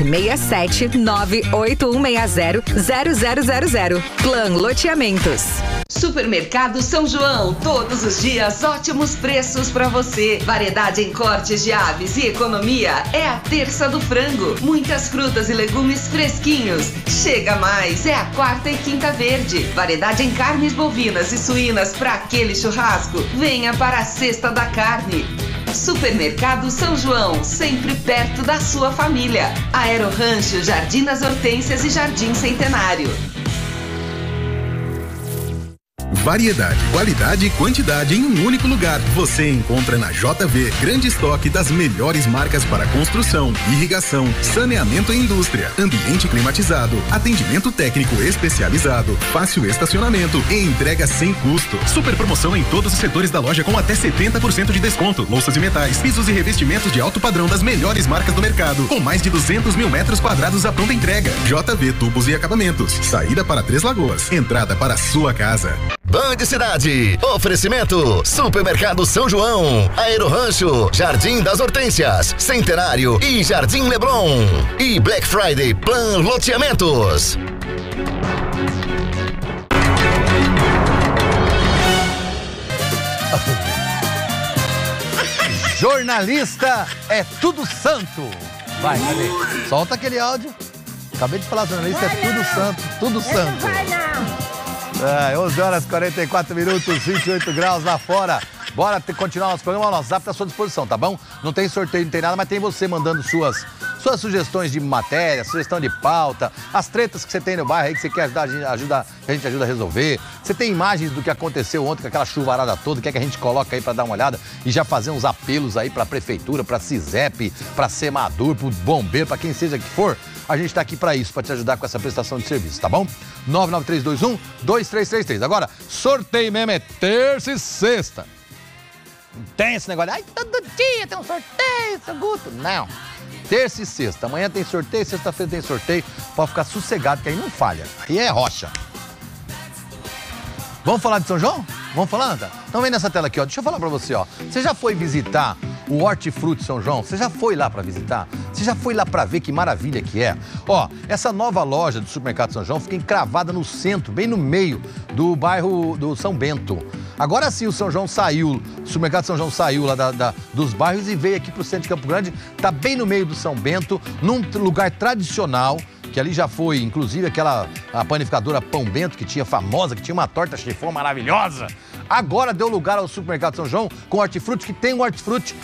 67981600000. Plan Loteamentos. Supermercado São João, todos os dias ótimos preços para você. Variedade em cortes de aves e economia é a terça do frango. Muitas frutas e legumes fresquinhos. Chega mais, é a quarta e quinta verde. Variedade em carnes bovinas e suínas para aquele churrasco. Venha para a sexta da carne. Supermercado São João, sempre perto da sua família. Aero Rancho, Jardim das Hortênsias e Jardim Centenário. Variedade, qualidade e quantidade em um único lugar. Você encontra na JV grande estoque das melhores marcas para construção, irrigação, saneamento e indústria, ambiente climatizado, atendimento técnico especializado, fácil estacionamento e entrega sem custo. Super promoção em todos os setores da loja com até 70% de desconto. Louças e metais, pisos e revestimentos de alto padrão das melhores marcas do mercado, com mais de 200 mil metros quadrados à pronta entrega. JV Tubos e Acabamentos, saída para Três Lagoas, entrada para a sua casa. Band Cidade, oferecimento Supermercado São João, Aero Rancho, Jardim das Hortênsias, Centenário e Jardim Leblon. E Black Friday Plan Loteamentos. Jornalista é tudo santo. Vai, cadê? Solta aquele áudio. Acabei de falar, jornalista é tudo santo, tudo santo. Vai não. 11 horas e 44 minutos, 28 graus lá fora. Bora continuar nosso programa. O nosso WhatsApp tá à sua disposição, tá bom? Não tem sorteio, não tem nada, mas tem você mandando suas sugestões de matéria, sugestão de pauta, as tretas que você tem no bairro aí que você quer ajudar, a gente ajuda a resolver. Você tem imagens do que aconteceu ontem com aquela chuvarada toda, quer que a gente coloca aí pra dar uma olhada e já fazer uns apelos aí pra prefeitura, pra CISEP, pra Semadur, pro bombeiro, pra quem seja que for. A gente tá aqui pra isso, pra te ajudar com essa prestação de serviço, tá bom? 99321-2333. Agora, sorteio mesmo é terça e sexta. Não tem esse negócio, ai, todo dia tem um sorteio, seu Guto. Não. Terça e sexta. Amanhã tem sorteio, sexta-feira tem sorteio. Pode ficar sossegado, que aí não falha. Aí é rocha. Vamos falar de São João? Vamos falar, Anta? Então vem nessa tela aqui, ó. Deixa eu falar pra você, ó. Você já foi visitar o Hortifruti São João? Você já foi lá pra visitar? Você já foi lá pra ver que maravilha que é? Ó, essa nova loja do Supermercado São João fica encravada no centro, bem no meio do bairro do São Bento. Agora sim o São João saiu, o Supermercado São João saiu lá dos bairros e veio aqui pro centro de Campo Grande. Tá bem no meio do São Bento, num lugar tradicional, que ali já foi, inclusive, a panificadora Pão Bento, que tinha famosa, que tinha uma torta chifão maravilhosa. Agora deu lugar ao Supermercado São João com hortifruti, que tem um hortifruti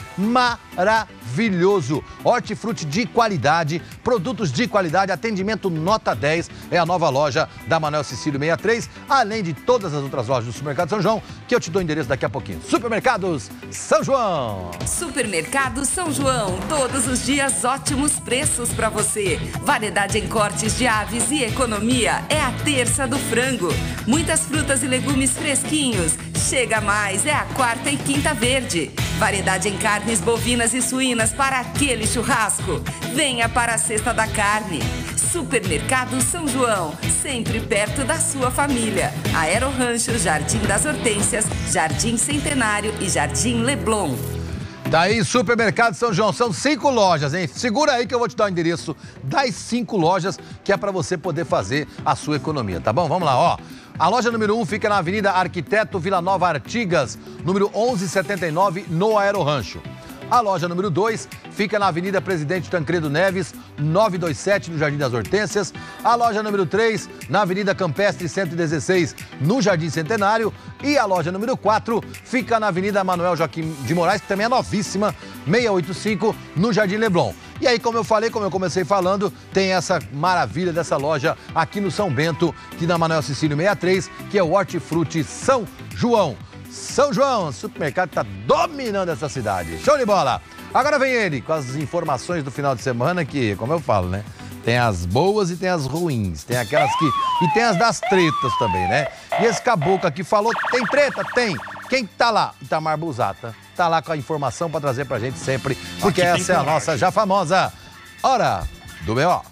maravilhoso. Hortifruti de qualidade, produtos de qualidade, atendimento nota 10. É a nova loja da Manuel Cecílio 63, além de todas as outras lojas do Supermercado São João, que eu te dou o endereço daqui a pouquinho. Supermercados São João. Supermercado São João, todos os dias ótimos preços para você. Variedade em cortes de aves e economia é a terça do frango. Muitas frutas e legumes fresquinhos. Chega mais, é a quarta e quinta verde. Variedade em carnes bovinas e suínas para aquele churrasco. Venha para a sexta da carne. Supermercado São João, sempre perto da sua família. Aero Rancho, Jardim das Hortênsias, Jardim Centenário e Jardim Leblon. Daí, Supermercado São João, são 5 lojas, hein? Segura aí que eu vou te dar o endereço das 5 lojas que é para você poder fazer a sua economia, tá bom? Vamos lá, ó. A loja número 1 fica na Avenida Arquiteto Vila Nova Artigas, número 1179, no Aero Rancho. A loja número 2 fica na Avenida Presidente Tancredo Neves, 927, no Jardim das Hortênsias. A loja número 3, na Avenida Campestre 116, no Jardim Centenário. E a loja número 4 fica na Avenida Manuel Joaquim de Moraes, que também é novíssima, 685, no Jardim Leblon. E aí, como eu falei, como eu comecei falando, tem essa maravilha dessa loja aqui no São Bento, que na Manuel Cecílio 63, que é o Hortifruti São João. São João, o supermercado está dominando essa cidade. Show de bola! Agora vem ele com as informações do final de semana que, como eu falo, né? Tem as boas e tem as ruins. Tem aquelas que... E tem as das tretas também, né? E esse caboclo aqui falou, tem treta? Tem. Quem tá lá? Itamar Busata. Tá lá com a informação pra trazer pra gente sempre, porque essa é a nossa já famosa Hora do B.O.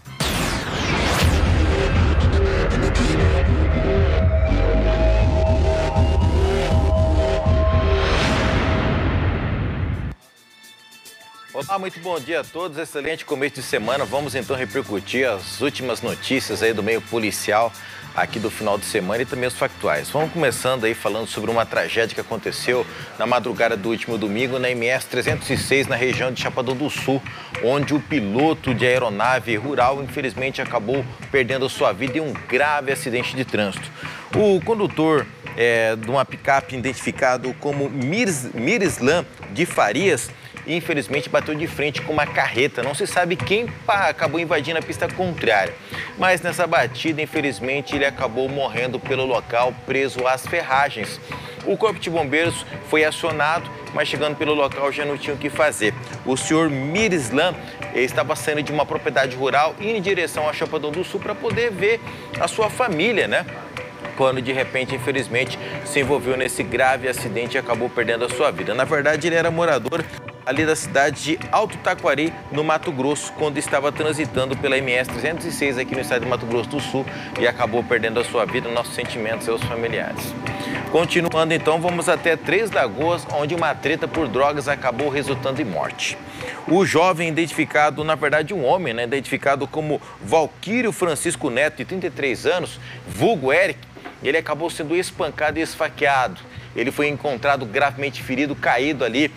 Olá, muito bom dia a todos, excelente começo de semana. Vamos então repercutir as últimas notícias aí do meio policial aqui do final de semana e também os factuais. Vamos começando aí falando sobre uma tragédia que aconteceu na madrugada do último domingo na MS 306, na região de Chapadão do Sul, onde o piloto de aeronave rural infelizmente acabou perdendo a sua vida em um grave acidente de trânsito. O condutor de uma picape identificado como Mirislan de Farias, infelizmente bateu de frente com uma carreta. Não se sabe quem acabou invadindo a pista contrária. Mas nessa batida, infelizmente, ele acabou morrendo pelo local, preso às ferragens. O Corpo de Bombeiros foi acionado, mas chegando pelo local já não tinha o que fazer. O senhor Mirislan estava saindo de uma propriedade rural indo em direção a Chapadão do Sul para poder ver a sua família, né? Quando de repente, infelizmente, se envolveu nesse grave acidente e acabou perdendo a sua vida. Na verdade, ele era morador ali da cidade de Alto Taquari, no Mato Grosso, quando estava transitando pela MS 306 aqui no estado de Mato Grosso do Sul e acabou perdendo a sua vida. Nossos sentimentos aos familiares. Continuando então, vamos até Três Lagoas, onde uma treta por drogas acabou resultando em morte. O jovem identificado, na verdade um homem, né, identificado como Valquírio Francisco Neto, de 33 anos, vulgo Eric, ele acabou sendo espancado e esfaqueado. Ele foi encontrado gravemente ferido, caído ali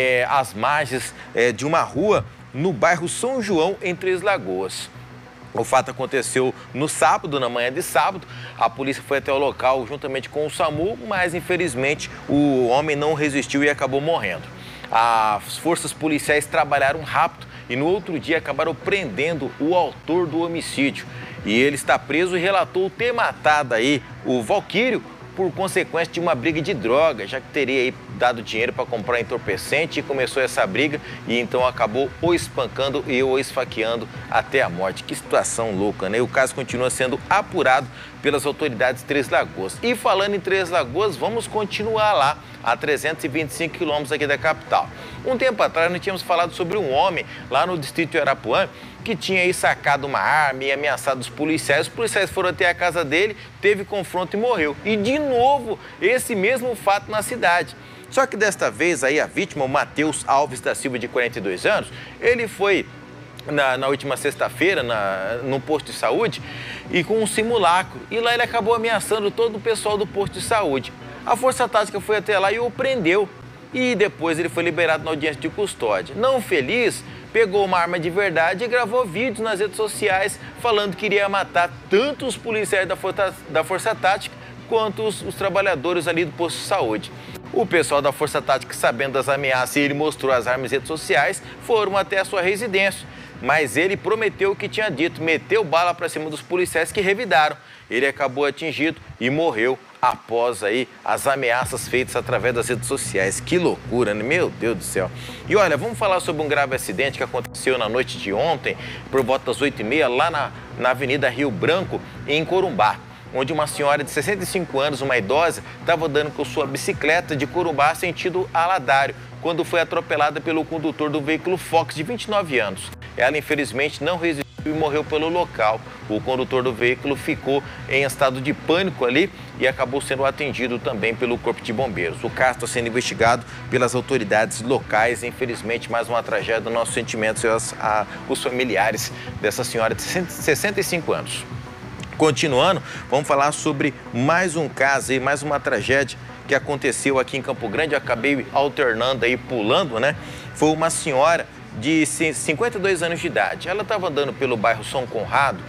às margens de uma rua no bairro São João, em Três Lagoas. O fato aconteceu no sábado, na manhã de sábado. A polícia foi até o local juntamente com o SAMU, mas infelizmente o homem não resistiu e acabou morrendo. As forças policiais trabalharam rápido e no outro dia acabaram prendendo o autor do homicídio. E ele está preso e relatou ter matado aí o Valquírio por consequência de uma briga de droga, já que teria aí dado dinheiro para comprar entorpecente e começou essa briga e então acabou o espancando e o esfaqueando até a morte. Que situação louca, né? E o caso continua sendo apurado pelas autoridades de Três Lagoas. E falando em Três Lagoas, vamos continuar lá, a 325 quilômetros aqui da capital. Um tempo atrás nós tínhamos falado sobre um homem lá no distrito de Arapuã que tinha aí sacado uma arma e ameaçado os policiais. Os policiais foram até a casa dele, teve confronto e morreu. E de novo, esse mesmo fato na cidade. Só que desta vez aí a vítima, o Matheus Alves da Silva, de 42 anos, ele foi na última sexta-feira no posto de saúde e com um simulacro. E lá ele acabou ameaçando todo o pessoal do posto de saúde. A Força Tática foi até lá e o prendeu. E depois ele foi liberado na audiência de custódia. Não feliz, pegou uma arma de verdade e gravou vídeos nas redes sociais falando que iria matar tanto os policiais da Força Tática quanto os trabalhadores ali do posto de saúde. O pessoal da Força Tática, sabendo das ameaças e ele mostrou as armas nas redes sociais, foram até a sua residência. Mas ele prometeu o que tinha dito, meteu bala para cima dos policiais que revidaram. Ele acabou atingido e morreu após aí as ameaças feitas através das redes sociais. Que loucura, né? Meu Deus do céu. E olha, vamos falar sobre um grave acidente que aconteceu na noite de ontem, por volta das 8h30, lá na Avenida Rio Branco, em Corumbá, onde uma senhora de 65 anos, uma idosa, estava andando com sua bicicleta de Corumbá sentido Aladário, quando foi atropelada pelo condutor do veículo Fox, de 29 anos. Ela, infelizmente, não resistiu e morreu pelo local. O condutor do veículo ficou em estado de pânico ali e acabou sendo atendido também pelo Corpo de Bombeiros. O caso está sendo investigado pelas autoridades locais. Infelizmente, mais uma tragédia. Nossos sentimentos aos familiares dessa senhora de 65 anos. Continuando, vamos falar sobre mais um caso e mais uma tragédia que aconteceu aqui em Campo Grande. Eu acabei alternando aí, pulando, né? Foi uma senhora de 52 anos de idade. Ela estava andando pelo bairro São Conrado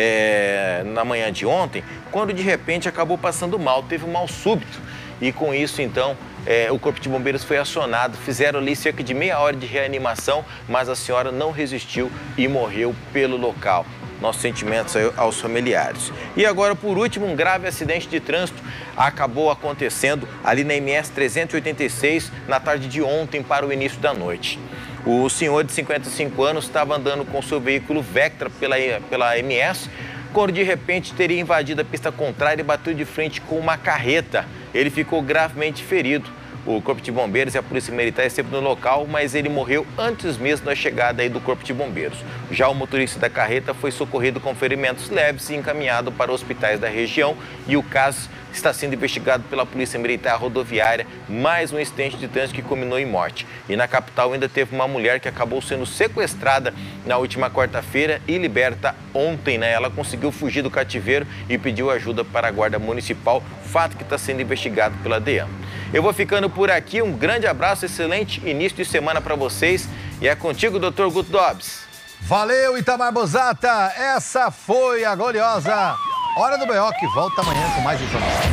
na manhã de ontem, quando de repente acabou passando mal, teve um mal súbito. E com isso, então, o Corpo de Bombeiros foi acionado, fizeram ali cerca de meia hora de reanimação, mas a senhora não resistiu e morreu pelo local. Nossos sentimentos aos familiares. E agora, por último, um grave acidente de trânsito acabou acontecendo ali na MS 386 na tarde de ontem para o início da noite. O senhor de 55 anos estava andando com seu veículo Vectra pela MS, quando de repente teria invadido a pista contrária e bateu de frente com uma carreta. Ele ficou gravemente ferido. O Corpo de Bombeiros e a Polícia Militar esteve no local, mas ele morreu antes mesmo da chegada aí do Corpo de Bombeiros. Já o motorista da carreta foi socorrido com ferimentos leves e encaminhado para hospitais da região, e o caso está sendo investigado pela Polícia Militar Rodoviária. Mais um incidente de trânsito que culminou em morte. E na capital ainda teve uma mulher que acabou sendo sequestrada na última quarta-feira e liberta ontem, né? Ela conseguiu fugir do cativeiro e pediu ajuda para a Guarda Municipal, fato que está sendo investigado pela DEAN. Eu vou ficando por aqui, um grande abraço, excelente início de semana para vocês, e é contigo, Dr. Guto Dobbs. Valeu, Itamar Bozata, essa foi a gloriosa Hora do B.O., que volta amanhã com mais informações.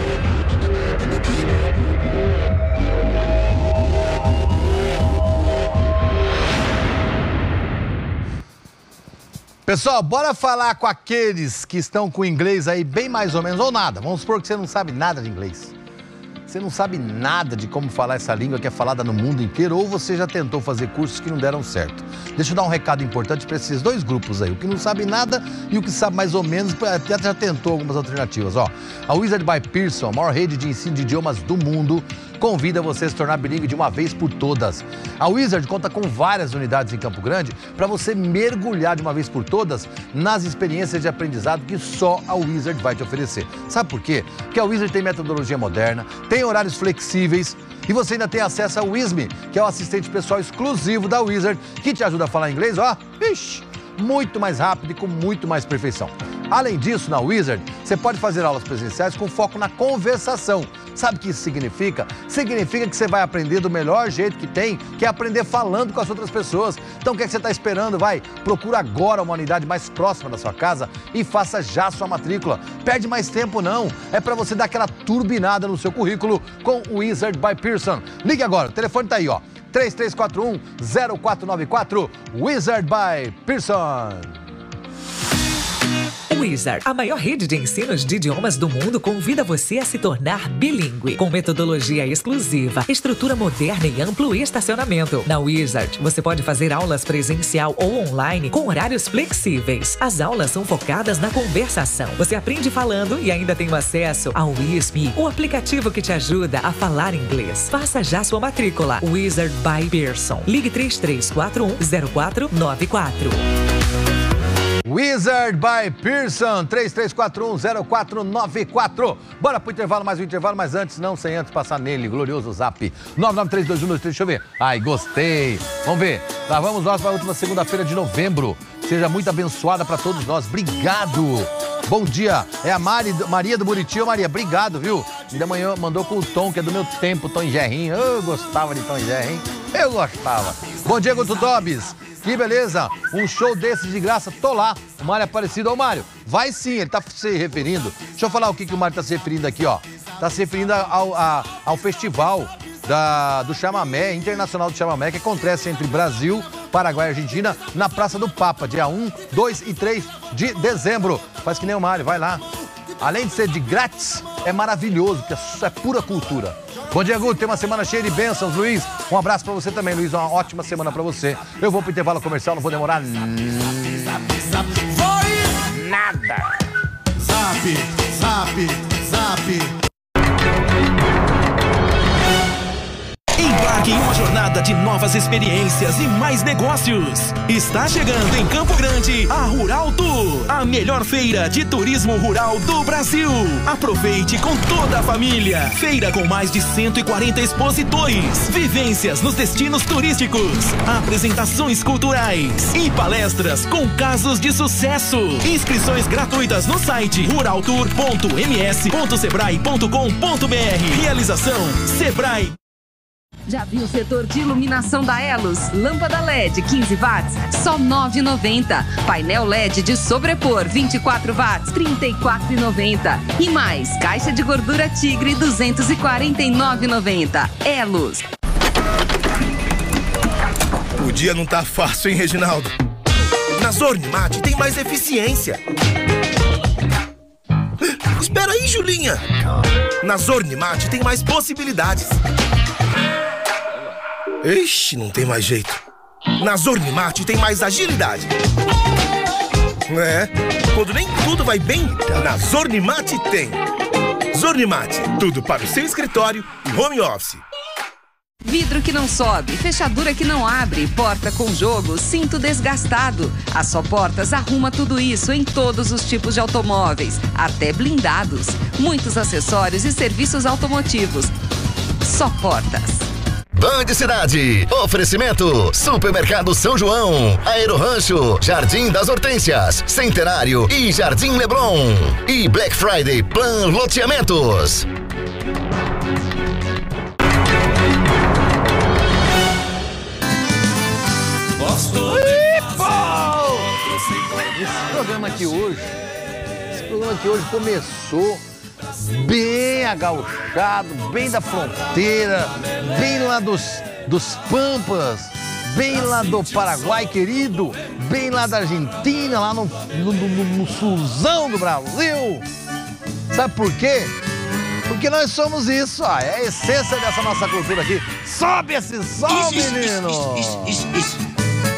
Pessoal, bora falar com aqueles que estão com o inglês aí bem mais ou menos, ou nada. Vamos supor que você não sabe nada de inglês. Você não sabe nada de como falar essa língua que é falada no mundo inteiro, ou você já tentou fazer cursos que não deram certo. Deixa eu dar um recado importante para esses dois grupos aí, o que não sabe nada e o que sabe mais ou menos, até já tentou algumas alternativas. Ó, a Wizard by Pearson, a maior rede de ensino de idiomas do mundo, convida você a se tornar bilíngue de uma vez por todas. A Wizard conta com várias unidades em Campo Grande para você mergulhar de uma vez por todas nas experiências de aprendizado que só a Wizard vai te oferecer. Sabe por quê? Porque a Wizard tem metodologia moderna, tem horários flexíveis e você ainda tem acesso ao Wizme, que é o assistente pessoal exclusivo da Wizard, que te ajuda a falar inglês, ó, muito mais rápido e com muito mais perfeição. Além disso, na Wizard, você pode fazer aulas presenciais com foco na conversação. Sabe o que isso significa? Significa que você vai aprender do melhor jeito que tem, que é aprender falando com as outras pessoas. Então, o que é que você está esperando? Vai, procura agora uma unidade mais próxima da sua casa e faça já a sua matrícula. Perde mais tempo não, é para você dar aquela turbinada no seu currículo com o Wizard by Pearson. Ligue agora, o telefone tá aí, ó, 3341-0494, Wizard by Pearson. Wizard, a maior rede de ensinos de idiomas do mundo, convida você a se tornar bilíngue. Com metodologia exclusiva, estrutura moderna e amplo estacionamento. Na Wizard, você pode fazer aulas presencial ou online com horários flexíveis. As aulas são focadas na conversação. Você aprende falando e ainda tem acesso ao Wizme, o aplicativo que te ajuda a falar inglês. Faça já sua matrícula. Wizard by Pearson. Ligue 3341-0494. Wizard by Pearson, 3341-0494. Bora pro intervalo, mais um intervalo, mas antes, não sem antes passar nele, glorioso zap 9932123, deixa eu ver. Ai, gostei. Vamos ver, lá vamos nós para a última segunda-feira de novembro. Seja muito abençoada para todos nós, obrigado. Bom dia, é a Maria do Buriti. Ô Maria, obrigado, viu? Ainda manhã mandou com o Tom, que é do meu tempo, Tom e Gerrinho. Eu gostava de Tom e Gerrinho, eu gostava. Bom dia, Guto Dobbs. Que beleza, um show desses de graça, tô lá. O Mário Aparecido, ô Mário, vai sim, ele tá se referindo. Deixa eu falar o que o Mário tá se referindo aqui, ó. Tá se referindo ao festival do chamamé, internacional do chamamé, que acontece entre Brasil, Paraguai e Argentina, na Praça do Papa, dia 1, 2 e 3 de dezembro. Faz que nem o Mário, vai lá. Além de ser de grátis, é maravilhoso, porque é pura cultura. Bom dia, Guto. Tem uma semana cheia de bênçãos, Luiz. Um abraço pra você também, Luiz. Uma ótima semana pra você. Eu vou pro intervalo comercial, não vou demorar nada. Zap, zap, zap. Embarque em uma jornada de novas experiências e mais negócios. Está chegando em Campo Grande a Rural Tour, a melhor feira de turismo rural do Brasil. Aproveite com toda a família. Feira com mais de 140 expositores, vivências nos destinos turísticos, apresentações culturais e palestras com casos de sucesso. Inscrições gratuitas no site ruraltour.ms.sebrae.com.br. Realização Sebrae. Já viu o setor de iluminação da Elos? Lâmpada LED 15 watts, só R$ 9,90. Painel LED de sobrepor 24 watts, R$ 34,90. E mais, caixa de gordura Tigre, R$ 249,90. Elos. O dia não tá fácil, hein, Reginaldo? Na Zornimate tem mais eficiência. Espera aí, Julinha. Na Zornimate tem mais possibilidades. Ixi, não tem mais jeito. Na Zornimate tem mais agilidade. Quando nem tudo vai bem, na Zornimate tem. Zornimate, tudo para o seu escritório e home office. Vidro que não sobe, fechadura que não abre, porta com jogo, cinto desgastado. A Só Portas arruma tudo isso em todos os tipos de automóveis, até blindados. Muitos acessórios e serviços automotivos. Só Portas. Band Cidade. Oferecimento: Supermercado São João, Aero Rancho, Jardim das Hortênsias, Centenário e Jardim Leblon. E Black Friday Plan Loteamentos. Esse programa aqui hoje começou bem agauchado, bem da fronteira, bem lá dos Pampas, bem lá do Paraguai querido, bem lá da Argentina, lá no sulzão do Brasil. Sabe por quê? Porque nós somos isso, ó, é a essência dessa nossa cultura aqui. Sobe esse som, menino! Isso.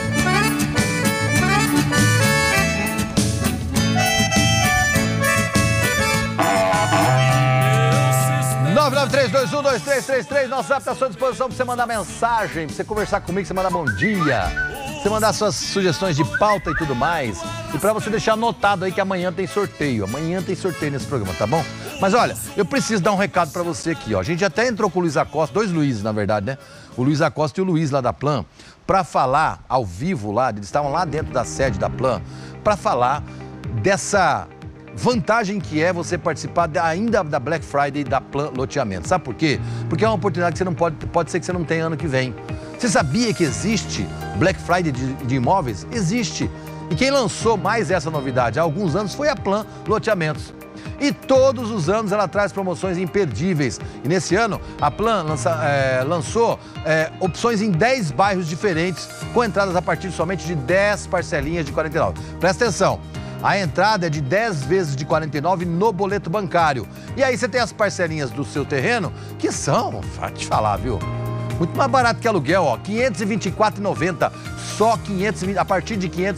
993212333, nosso WhatsApp está à sua disposição para você mandar mensagem, para você conversar comigo, você mandar bom dia, você mandar suas sugestões de pauta e tudo mais. E para você deixar anotado aí que amanhã tem sorteio. Amanhã tem sorteio nesse programa, tá bom? Mas olha, eu preciso dar um recado para você aqui, ó. A gente até entrou com o Luiz Acosta, dois Luizes, na verdade, né? O Luiz Acosta e o Luiz lá da Plan, para falar ao vivo lá, eles estavam lá dentro da sede da Plan, para falar dessa vantagem que é você participar ainda da Black Friday da Plan Loteamento. Sabe por quê? Porque é uma oportunidade que você não pode ser que você não tenha ano que vem. Você sabia que existe Black Friday de imóveis? Existe. E quem lançou mais essa novidade há alguns anos foi a Plan Loteamentos. E todos os anos ela traz promoções imperdíveis. E nesse ano a Plan lançou opções em 10 bairros diferentes, com entradas a partir somente de 10 parcelinhas de R$ 49. Presta atenção. A entrada é de 10 vezes de R$ 49 no boleto bancário. E aí você tem as parcelinhas do seu terreno, que são, vou te falar, viu? Muito mais barato que aluguel, ó. R$ 524,90. Só a partir de R$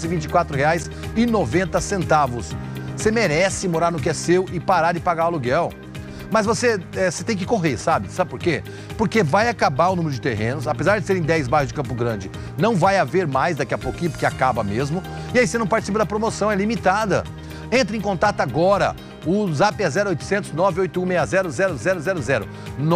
524,90. Você merece morar no que é seu e parar de pagar aluguel. Mas você tem que correr, sabe? Sabe por quê? Porque vai acabar o número de terrenos, apesar de serem 10 bairros de Campo Grande, não vai haver mais daqui a pouquinho, porque acaba mesmo. E aí você não participa da promoção, é limitada. Entre em contato agora. O zap é 0800 98160 0000.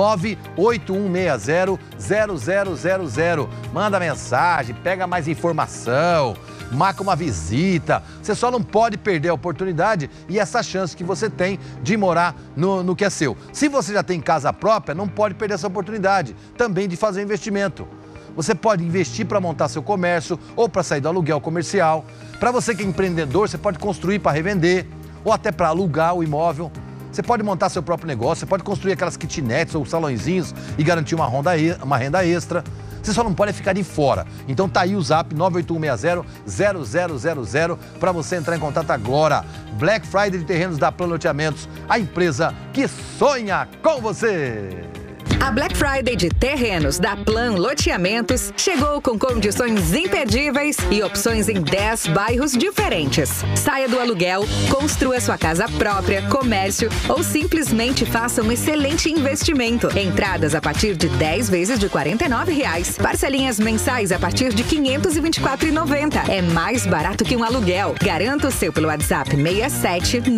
98160 0000. Manda mensagem, pega mais informação, marca uma visita. Você só não pode perder a oportunidade e essa chance que você tem de morar no que é seu. Se você já tem casa própria, não pode perder essa oportunidade também de fazer um investimento. Você pode investir para montar seu comércio ou para sair do aluguel comercial. Para você que é empreendedor, você pode construir para revender ou até para alugar o imóvel. Você pode montar seu próprio negócio, você pode construir aquelas kitnets ou salõezinhos e garantir uma renda extra. Você só não pode ficar de fora. Então tá aí o zap 98160 0000 para você entrar em contato agora. Black Friday de terrenos da Plan Loteamentos, a empresa que sonha com você. A Black Friday de terrenos da Plan Loteamentos chegou com condições imperdíveis e opções em 10 bairros diferentes. Saia do aluguel, construa sua casa própria, comércio ou simplesmente faça um excelente investimento. Entradas a partir de 10 vezes de R$ 49,00. Parcelinhas mensais a partir de R$ 524,90. É mais barato que um aluguel. Garanta o seu pelo WhatsApp 67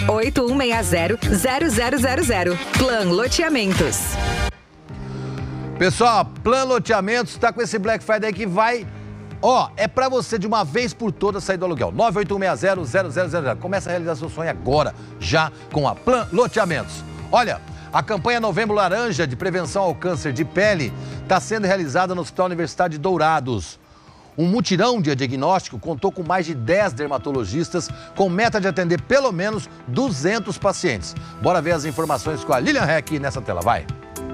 98160 0000. Plan Loteamentos. Pessoal, Plan Loteamentos está com esse Black Friday que vai... é para você de uma vez por todas sair do aluguel. 98160 0000. Começa a realizar seu sonho agora, já com a Plan Loteamentos. Olha, a campanha Novembro Laranja de prevenção ao câncer de pele está sendo realizada no Hospital Universitário de Dourados. Um mutirão de diagnóstico contou com mais de 10 dermatologistas com meta de atender pelo menos 200 pacientes. Bora ver as informações com a Lilian Heck nessa tela, vai.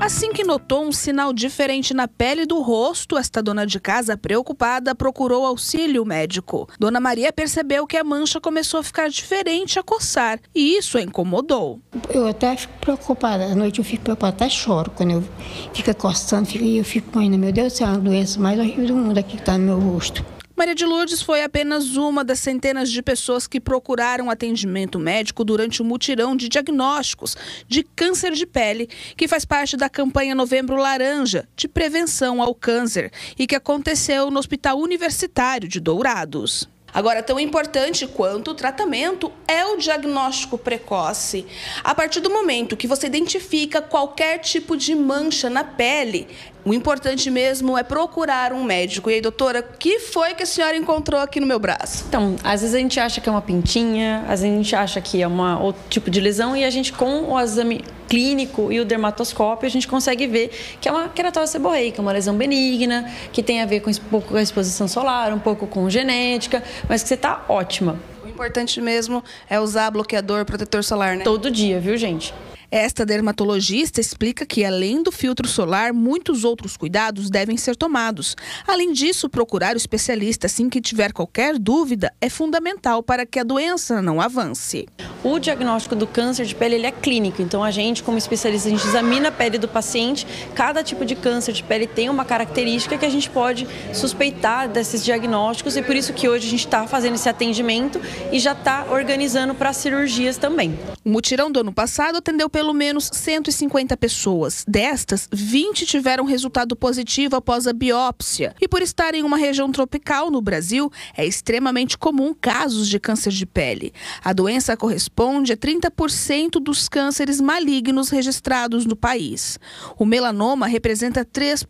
Assim que notou um sinal diferente na pele do rosto, esta dona de casa, preocupada, procurou auxílio médico. Dona Maria percebeu que a mancha começou a ficar diferente, a coçar, e isso a incomodou. Eu até fico preocupada, à noite eu fico preocupada, até choro quando eu fico coçando, e eu fico imaginando, meu Deus do céu, é uma doença mais horrível do mundo aqui que está no meu rosto. Maria de Lourdes foi apenas uma das centenas de pessoas que procuraram atendimento médico durante o mutirão de diagnósticos de câncer de pele, que faz parte da campanha Novembro Laranja, de prevenção ao câncer, e que aconteceu no Hospital Universitário de Dourados. Agora, tão importante quanto o tratamento é o diagnóstico precoce. A partir do momento que você identifica qualquer tipo de mancha na pele, o importante mesmo é procurar um médico. E aí, doutora, o que foi que a senhora encontrou aqui no meu braço? Então, às vezes a gente acha que é uma pintinha, às vezes a gente acha que é outro tipo de lesão, e a gente, com o exame clínico e o dermatoscópio, a gente consegue ver que é uma queratose seborreica, uma lesão benigna, que tem a ver com um pouco com a exposição solar, um pouco com genética, mas que você está ótima. O importante mesmo é usar bloqueador, protetor solar, né? Todo dia, viu, gente? Esta dermatologista explica que, além do filtro solar, muitos outros cuidados devem ser tomados. Além disso, procurar o especialista assim que tiver qualquer dúvida é fundamental para que a doença não avance. O diagnóstico do câncer de pele ele é clínico, então a gente, como especialista, a gente examina a pele do paciente. Cada tipo de câncer de pele tem uma característica que a gente pode suspeitar desses diagnósticos, e por isso que hoje a gente está fazendo esse atendimento e já está organizando para cirurgias também. O mutirão do ano passado atendeu pelo menos 150 pessoas. Destas, 20 tiveram resultado positivo após a biópsia. E por estar em uma região tropical no Brasil, é extremamente comum casos de câncer de pele. A doença corresponde a 30% dos cânceres malignos registrados no país. O melanoma representa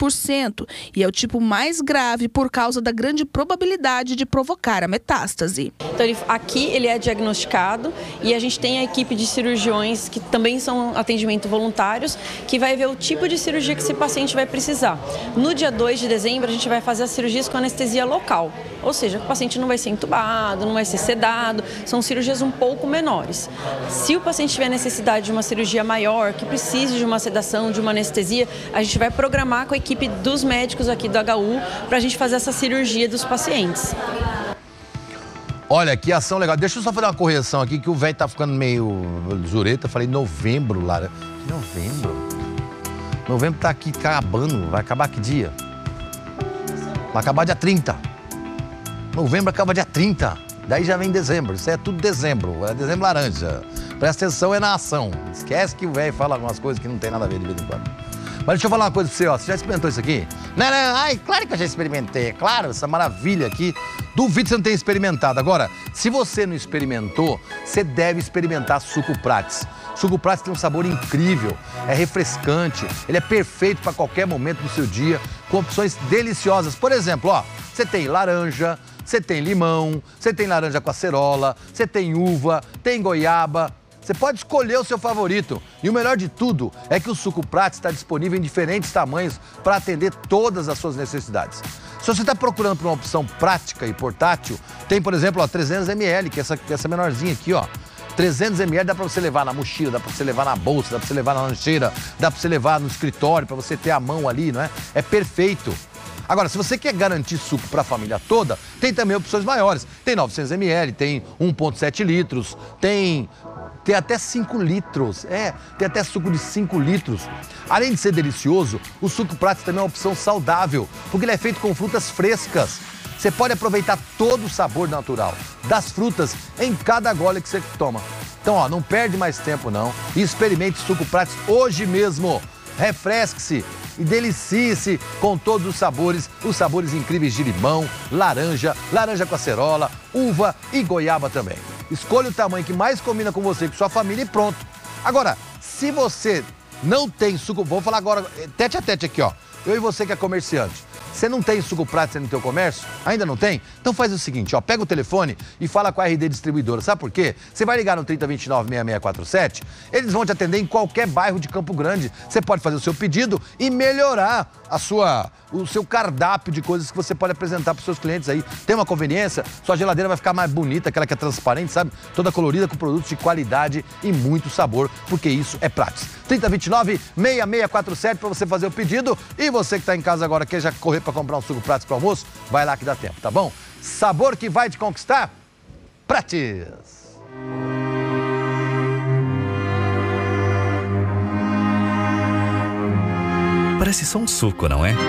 3% e é o tipo mais grave por causa da grande probabilidade de provocar a metástase. Então, aqui ele é diagnosticado e a gente tem a equipe de cirurgiões que também são atendimento voluntários, que vai ver o tipo de cirurgia que esse paciente vai precisar. No dia 2 de dezembro, a gente vai fazer as cirurgias com anestesia local, ou seja, o paciente não vai ser entubado, não vai ser sedado, são cirurgias um pouco menores. Se o paciente tiver necessidade de uma cirurgia maior, que precise de uma sedação, de uma anestesia, a gente vai programar com a equipe dos médicos aqui do HU para a gente fazer essa cirurgia dos pacientes. Olha, que ação legal. Deixa eu só fazer uma correção aqui, que o velho tá ficando meio zureta. Falei novembro, Lara. Novembro? Novembro tá aqui acabando. Vai acabar que dia? Vai acabar dia 30. Novembro acaba dia 30. Daí já vem dezembro. Isso é tudo dezembro. É dezembro laranja. Presta atenção, é na ação. Esquece que o velho fala algumas coisas que não tem nada a ver de vez em quando. Mas deixa eu falar uma coisa pra você, ó. Você já experimentou isso aqui? Não, ai, claro que eu já experimentei. É claro, essa maravilha aqui. Duvido que você não tenha experimentado. Agora, se você não experimentou, você deve experimentar Suco Prates. Suco Prates tem um sabor incrível, é refrescante, ele é perfeito para qualquer momento do seu dia, com opções deliciosas. Por exemplo, ó, você tem laranja, você tem limão, você tem laranja com acerola, você tem uva, tem goiaba. Você pode escolher o seu favorito. E o melhor de tudo é que o Suco Prates está disponível em diferentes tamanhos para atender todas as suas necessidades. Se você está procurando por uma opção prática e portátil, tem, por exemplo, ó, 300 ml, que é essa menorzinha aqui, ó. 300 ml dá para você levar na mochila, dá para você levar na bolsa, dá para você levar na lancheira, dá para você levar no escritório, para você ter a mão ali, não é? É perfeito. Agora, se você quer garantir suco para a família toda, tem também opções maiores. Tem 900 ml, tem 1,7 litros, tem até 5 litros. Tem até suco de 5 litros. Além de ser delicioso, o Suco Prates também é uma opção saudável, porque ele é feito com frutas frescas. Você pode aproveitar todo o sabor natural das frutas em cada gole que você toma. Então, ó, não perde mais tempo não e experimente Suco Prates hoje mesmo. Refresque-se e delicie-se com todos os sabores incríveis de limão, laranja com acerola, uva e goiaba também. Escolha o tamanho que mais combina com você e com sua família e pronto. Agora, se você não tem suco, vou falar agora tete a tete aqui, ó. Eu e você que é comerciante. Você não tem Suco Prates no teu comércio? Ainda não tem? Então faz o seguinte, ó, pega o telefone e fala com a RD Distribuidora. Sabe por quê? Você vai ligar no 3029-6647, eles vão te atender em qualquer bairro de Campo Grande. Você pode fazer o seu pedido e melhorar a sua o seu cardápio de coisas que você pode apresentar para os seus clientes aí. Tem uma conveniência, sua geladeira vai ficar mais bonita, aquela que é transparente, sabe? Toda colorida, com produtos de qualidade e muito sabor, porque isso é Prates. 3029-6647 para você fazer o pedido. E você que está em casa agora, quer já correr para comprar um suco Prates para almoço, vai lá que dá tempo, tá bom? Sabor que vai te conquistar, Prates. Parece só um suco, não é?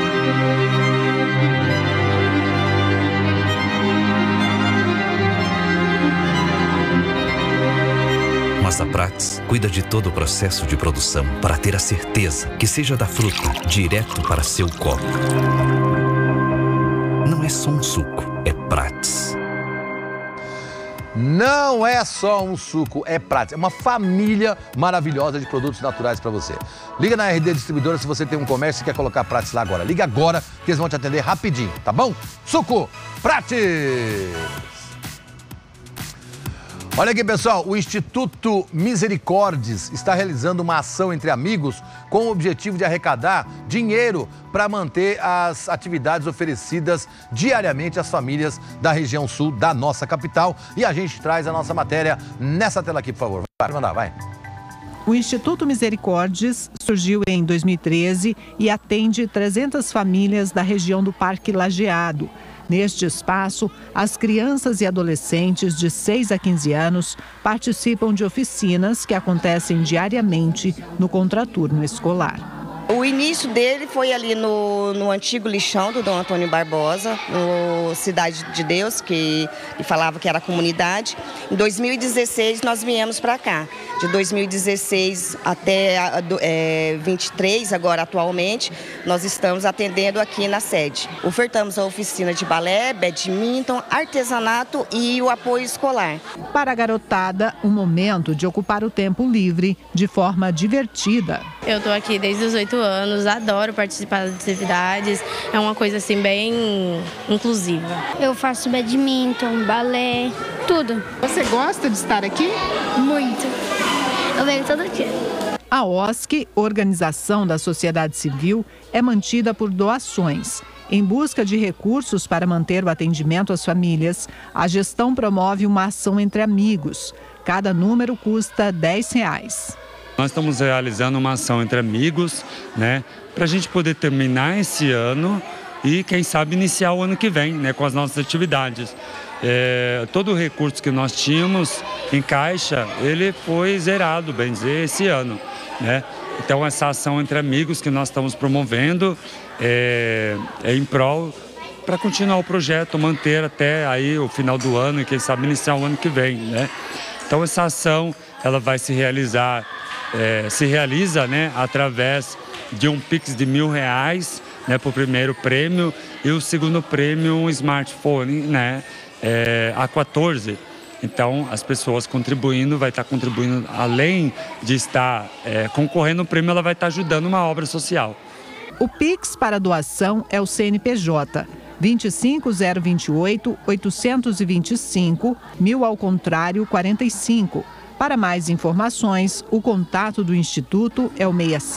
Mas a Prates cuida de todo o processo de produção para ter a certeza que seja da fruta direto para seu copo. Não é só um suco, é Prates. Não é só um suco, é Prates. É uma família maravilhosa de produtos naturais para você. Liga na RD Distribuidora se você tem um comércio e quer colocar Prates lá agora. Liga agora que eles vão te atender rapidinho, tá bom? Suco Prates! Olha aqui, pessoal, o Instituto Misericórdias está realizando uma ação entre amigos com o objetivo de arrecadar dinheiro para manter as atividades oferecidas diariamente às famílias da região sul da nossa capital. E a gente traz a nossa matéria nessa tela aqui, por favor. Vai mandar, vai. O Instituto Misericórdias surgiu em 2013 e atende 300 famílias da região do Parque Lajeado. Neste espaço, as crianças e adolescentes de 6 a 15 anos participam de oficinas que acontecem diariamente no contraturno escolar. O início dele foi ali no antigo lixão do Dom Antônio Barbosa, no Cidade de Deus, que ele falava que era a comunidade. Em 2016 nós viemos para cá. De 2016 até 23, agora atualmente, nós estamos atendendo aqui na sede. Ofertamos a oficina de balé, badminton, artesanato e o apoio escolar. Para a garotada, um momento de ocupar o tempo livre de forma divertida. Eu estou aqui desde os 8 anos, adoro participar das atividades, é uma coisa assim bem inclusiva. Eu faço badminton, balé, tudo. Você gosta de estar aqui? Muito. Eu venho todo dia. A OSC, Organização da Sociedade Civil, é mantida por doações. Em busca de recursos para manter o atendimento às famílias, a gestão promove uma ação entre amigos. Cada número custa R$10. Nós estamos realizando uma ação entre amigos, né, para a gente poder terminar esse ano e, quem sabe, iniciar o ano que vem, né, com as nossas atividades. Todo o recurso que nós tínhamos em caixa, ele foi zerado, bem dizer, esse ano, né? Então, essa ação entre amigos que nós estamos promovendo é em prol para continuar o projeto, manter até aí o final do ano e, quem sabe, iniciar o ano que vem, né? Então, essa ação, ela vai se realiza, né, através de um Pix de R$1.000, né, para o primeiro prêmio, e o segundo prêmio, um smartphone, né, A14. Então, as pessoas contribuindo, vai estar contribuindo, além de estar concorrendo ao prêmio, ela vai estar ajudando uma obra social. O Pix para doação é o CNPJ 25028-825, 1000 ao contrário, 45. Para mais informações, o contato do Instituto é o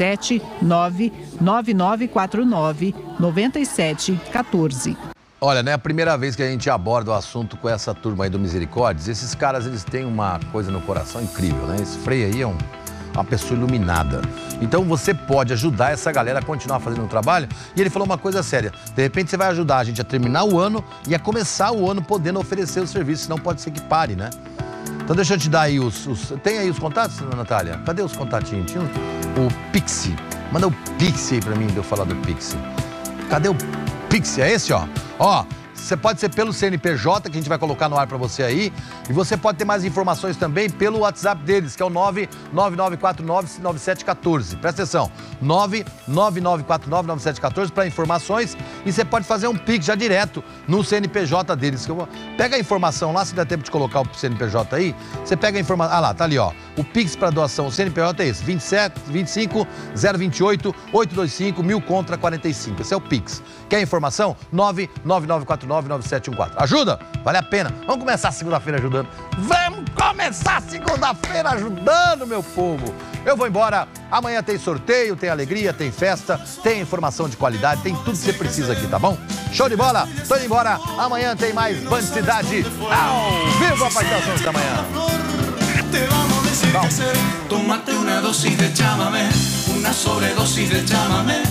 679-9949-9714. Olha, não é a primeira vez que a gente aborda o assunto com essa turma aí do Misericórdias. Esses caras, eles têm uma coisa no coração incrível, né? Esse Frei aí é uma pessoa iluminada. Então você pode ajudar essa galera a continuar fazendo o trabalho. E ele falou uma coisa séria. De repente você vai ajudar a gente a terminar o ano e a começar o ano podendo oferecer o serviço, senão pode ser que pare, né? Então deixa eu te dar aí Tem aí os contatos, Natália? Cadê os contatinhos? Tinha o Pixi. Manda o Pixi aí pra mim, de eu falar do Pixi. Cadê o Pixi? É esse, ó. Ó, você pode ser pelo CNPJ, que a gente vai colocar no ar pra você aí. E você pode ter mais informações também pelo WhatsApp deles, que é o 99949-9714. Presta atenção, 99949-9714 para informações. E você pode fazer um Pix já direto no CNPJ deles. Pega a informação lá, se der tempo de colocar o CNPJ aí. Você pega a informação. Ah lá, tá ali, ó. O Pix para doação, o CNPJ é esse: 25 028 825 1000 contra 45. Esse é o Pix. Quer informação? 99949 999-7714. Ajuda? Vale a pena. Vamos começar segunda-feira ajudando. Vamos começar segunda-feira ajudando, meu povo. Eu vou embora. Amanhã tem sorteio, tem alegria, tem festa, tem informação de qualidade, tem tudo que você precisa aqui, tá bom? Show de bola. Tô indo embora. Amanhã tem mais Band Cidade ao vivo a partir das 11 da manhã. Tómate una dosis de Chámame, una sobredosis de Chámame.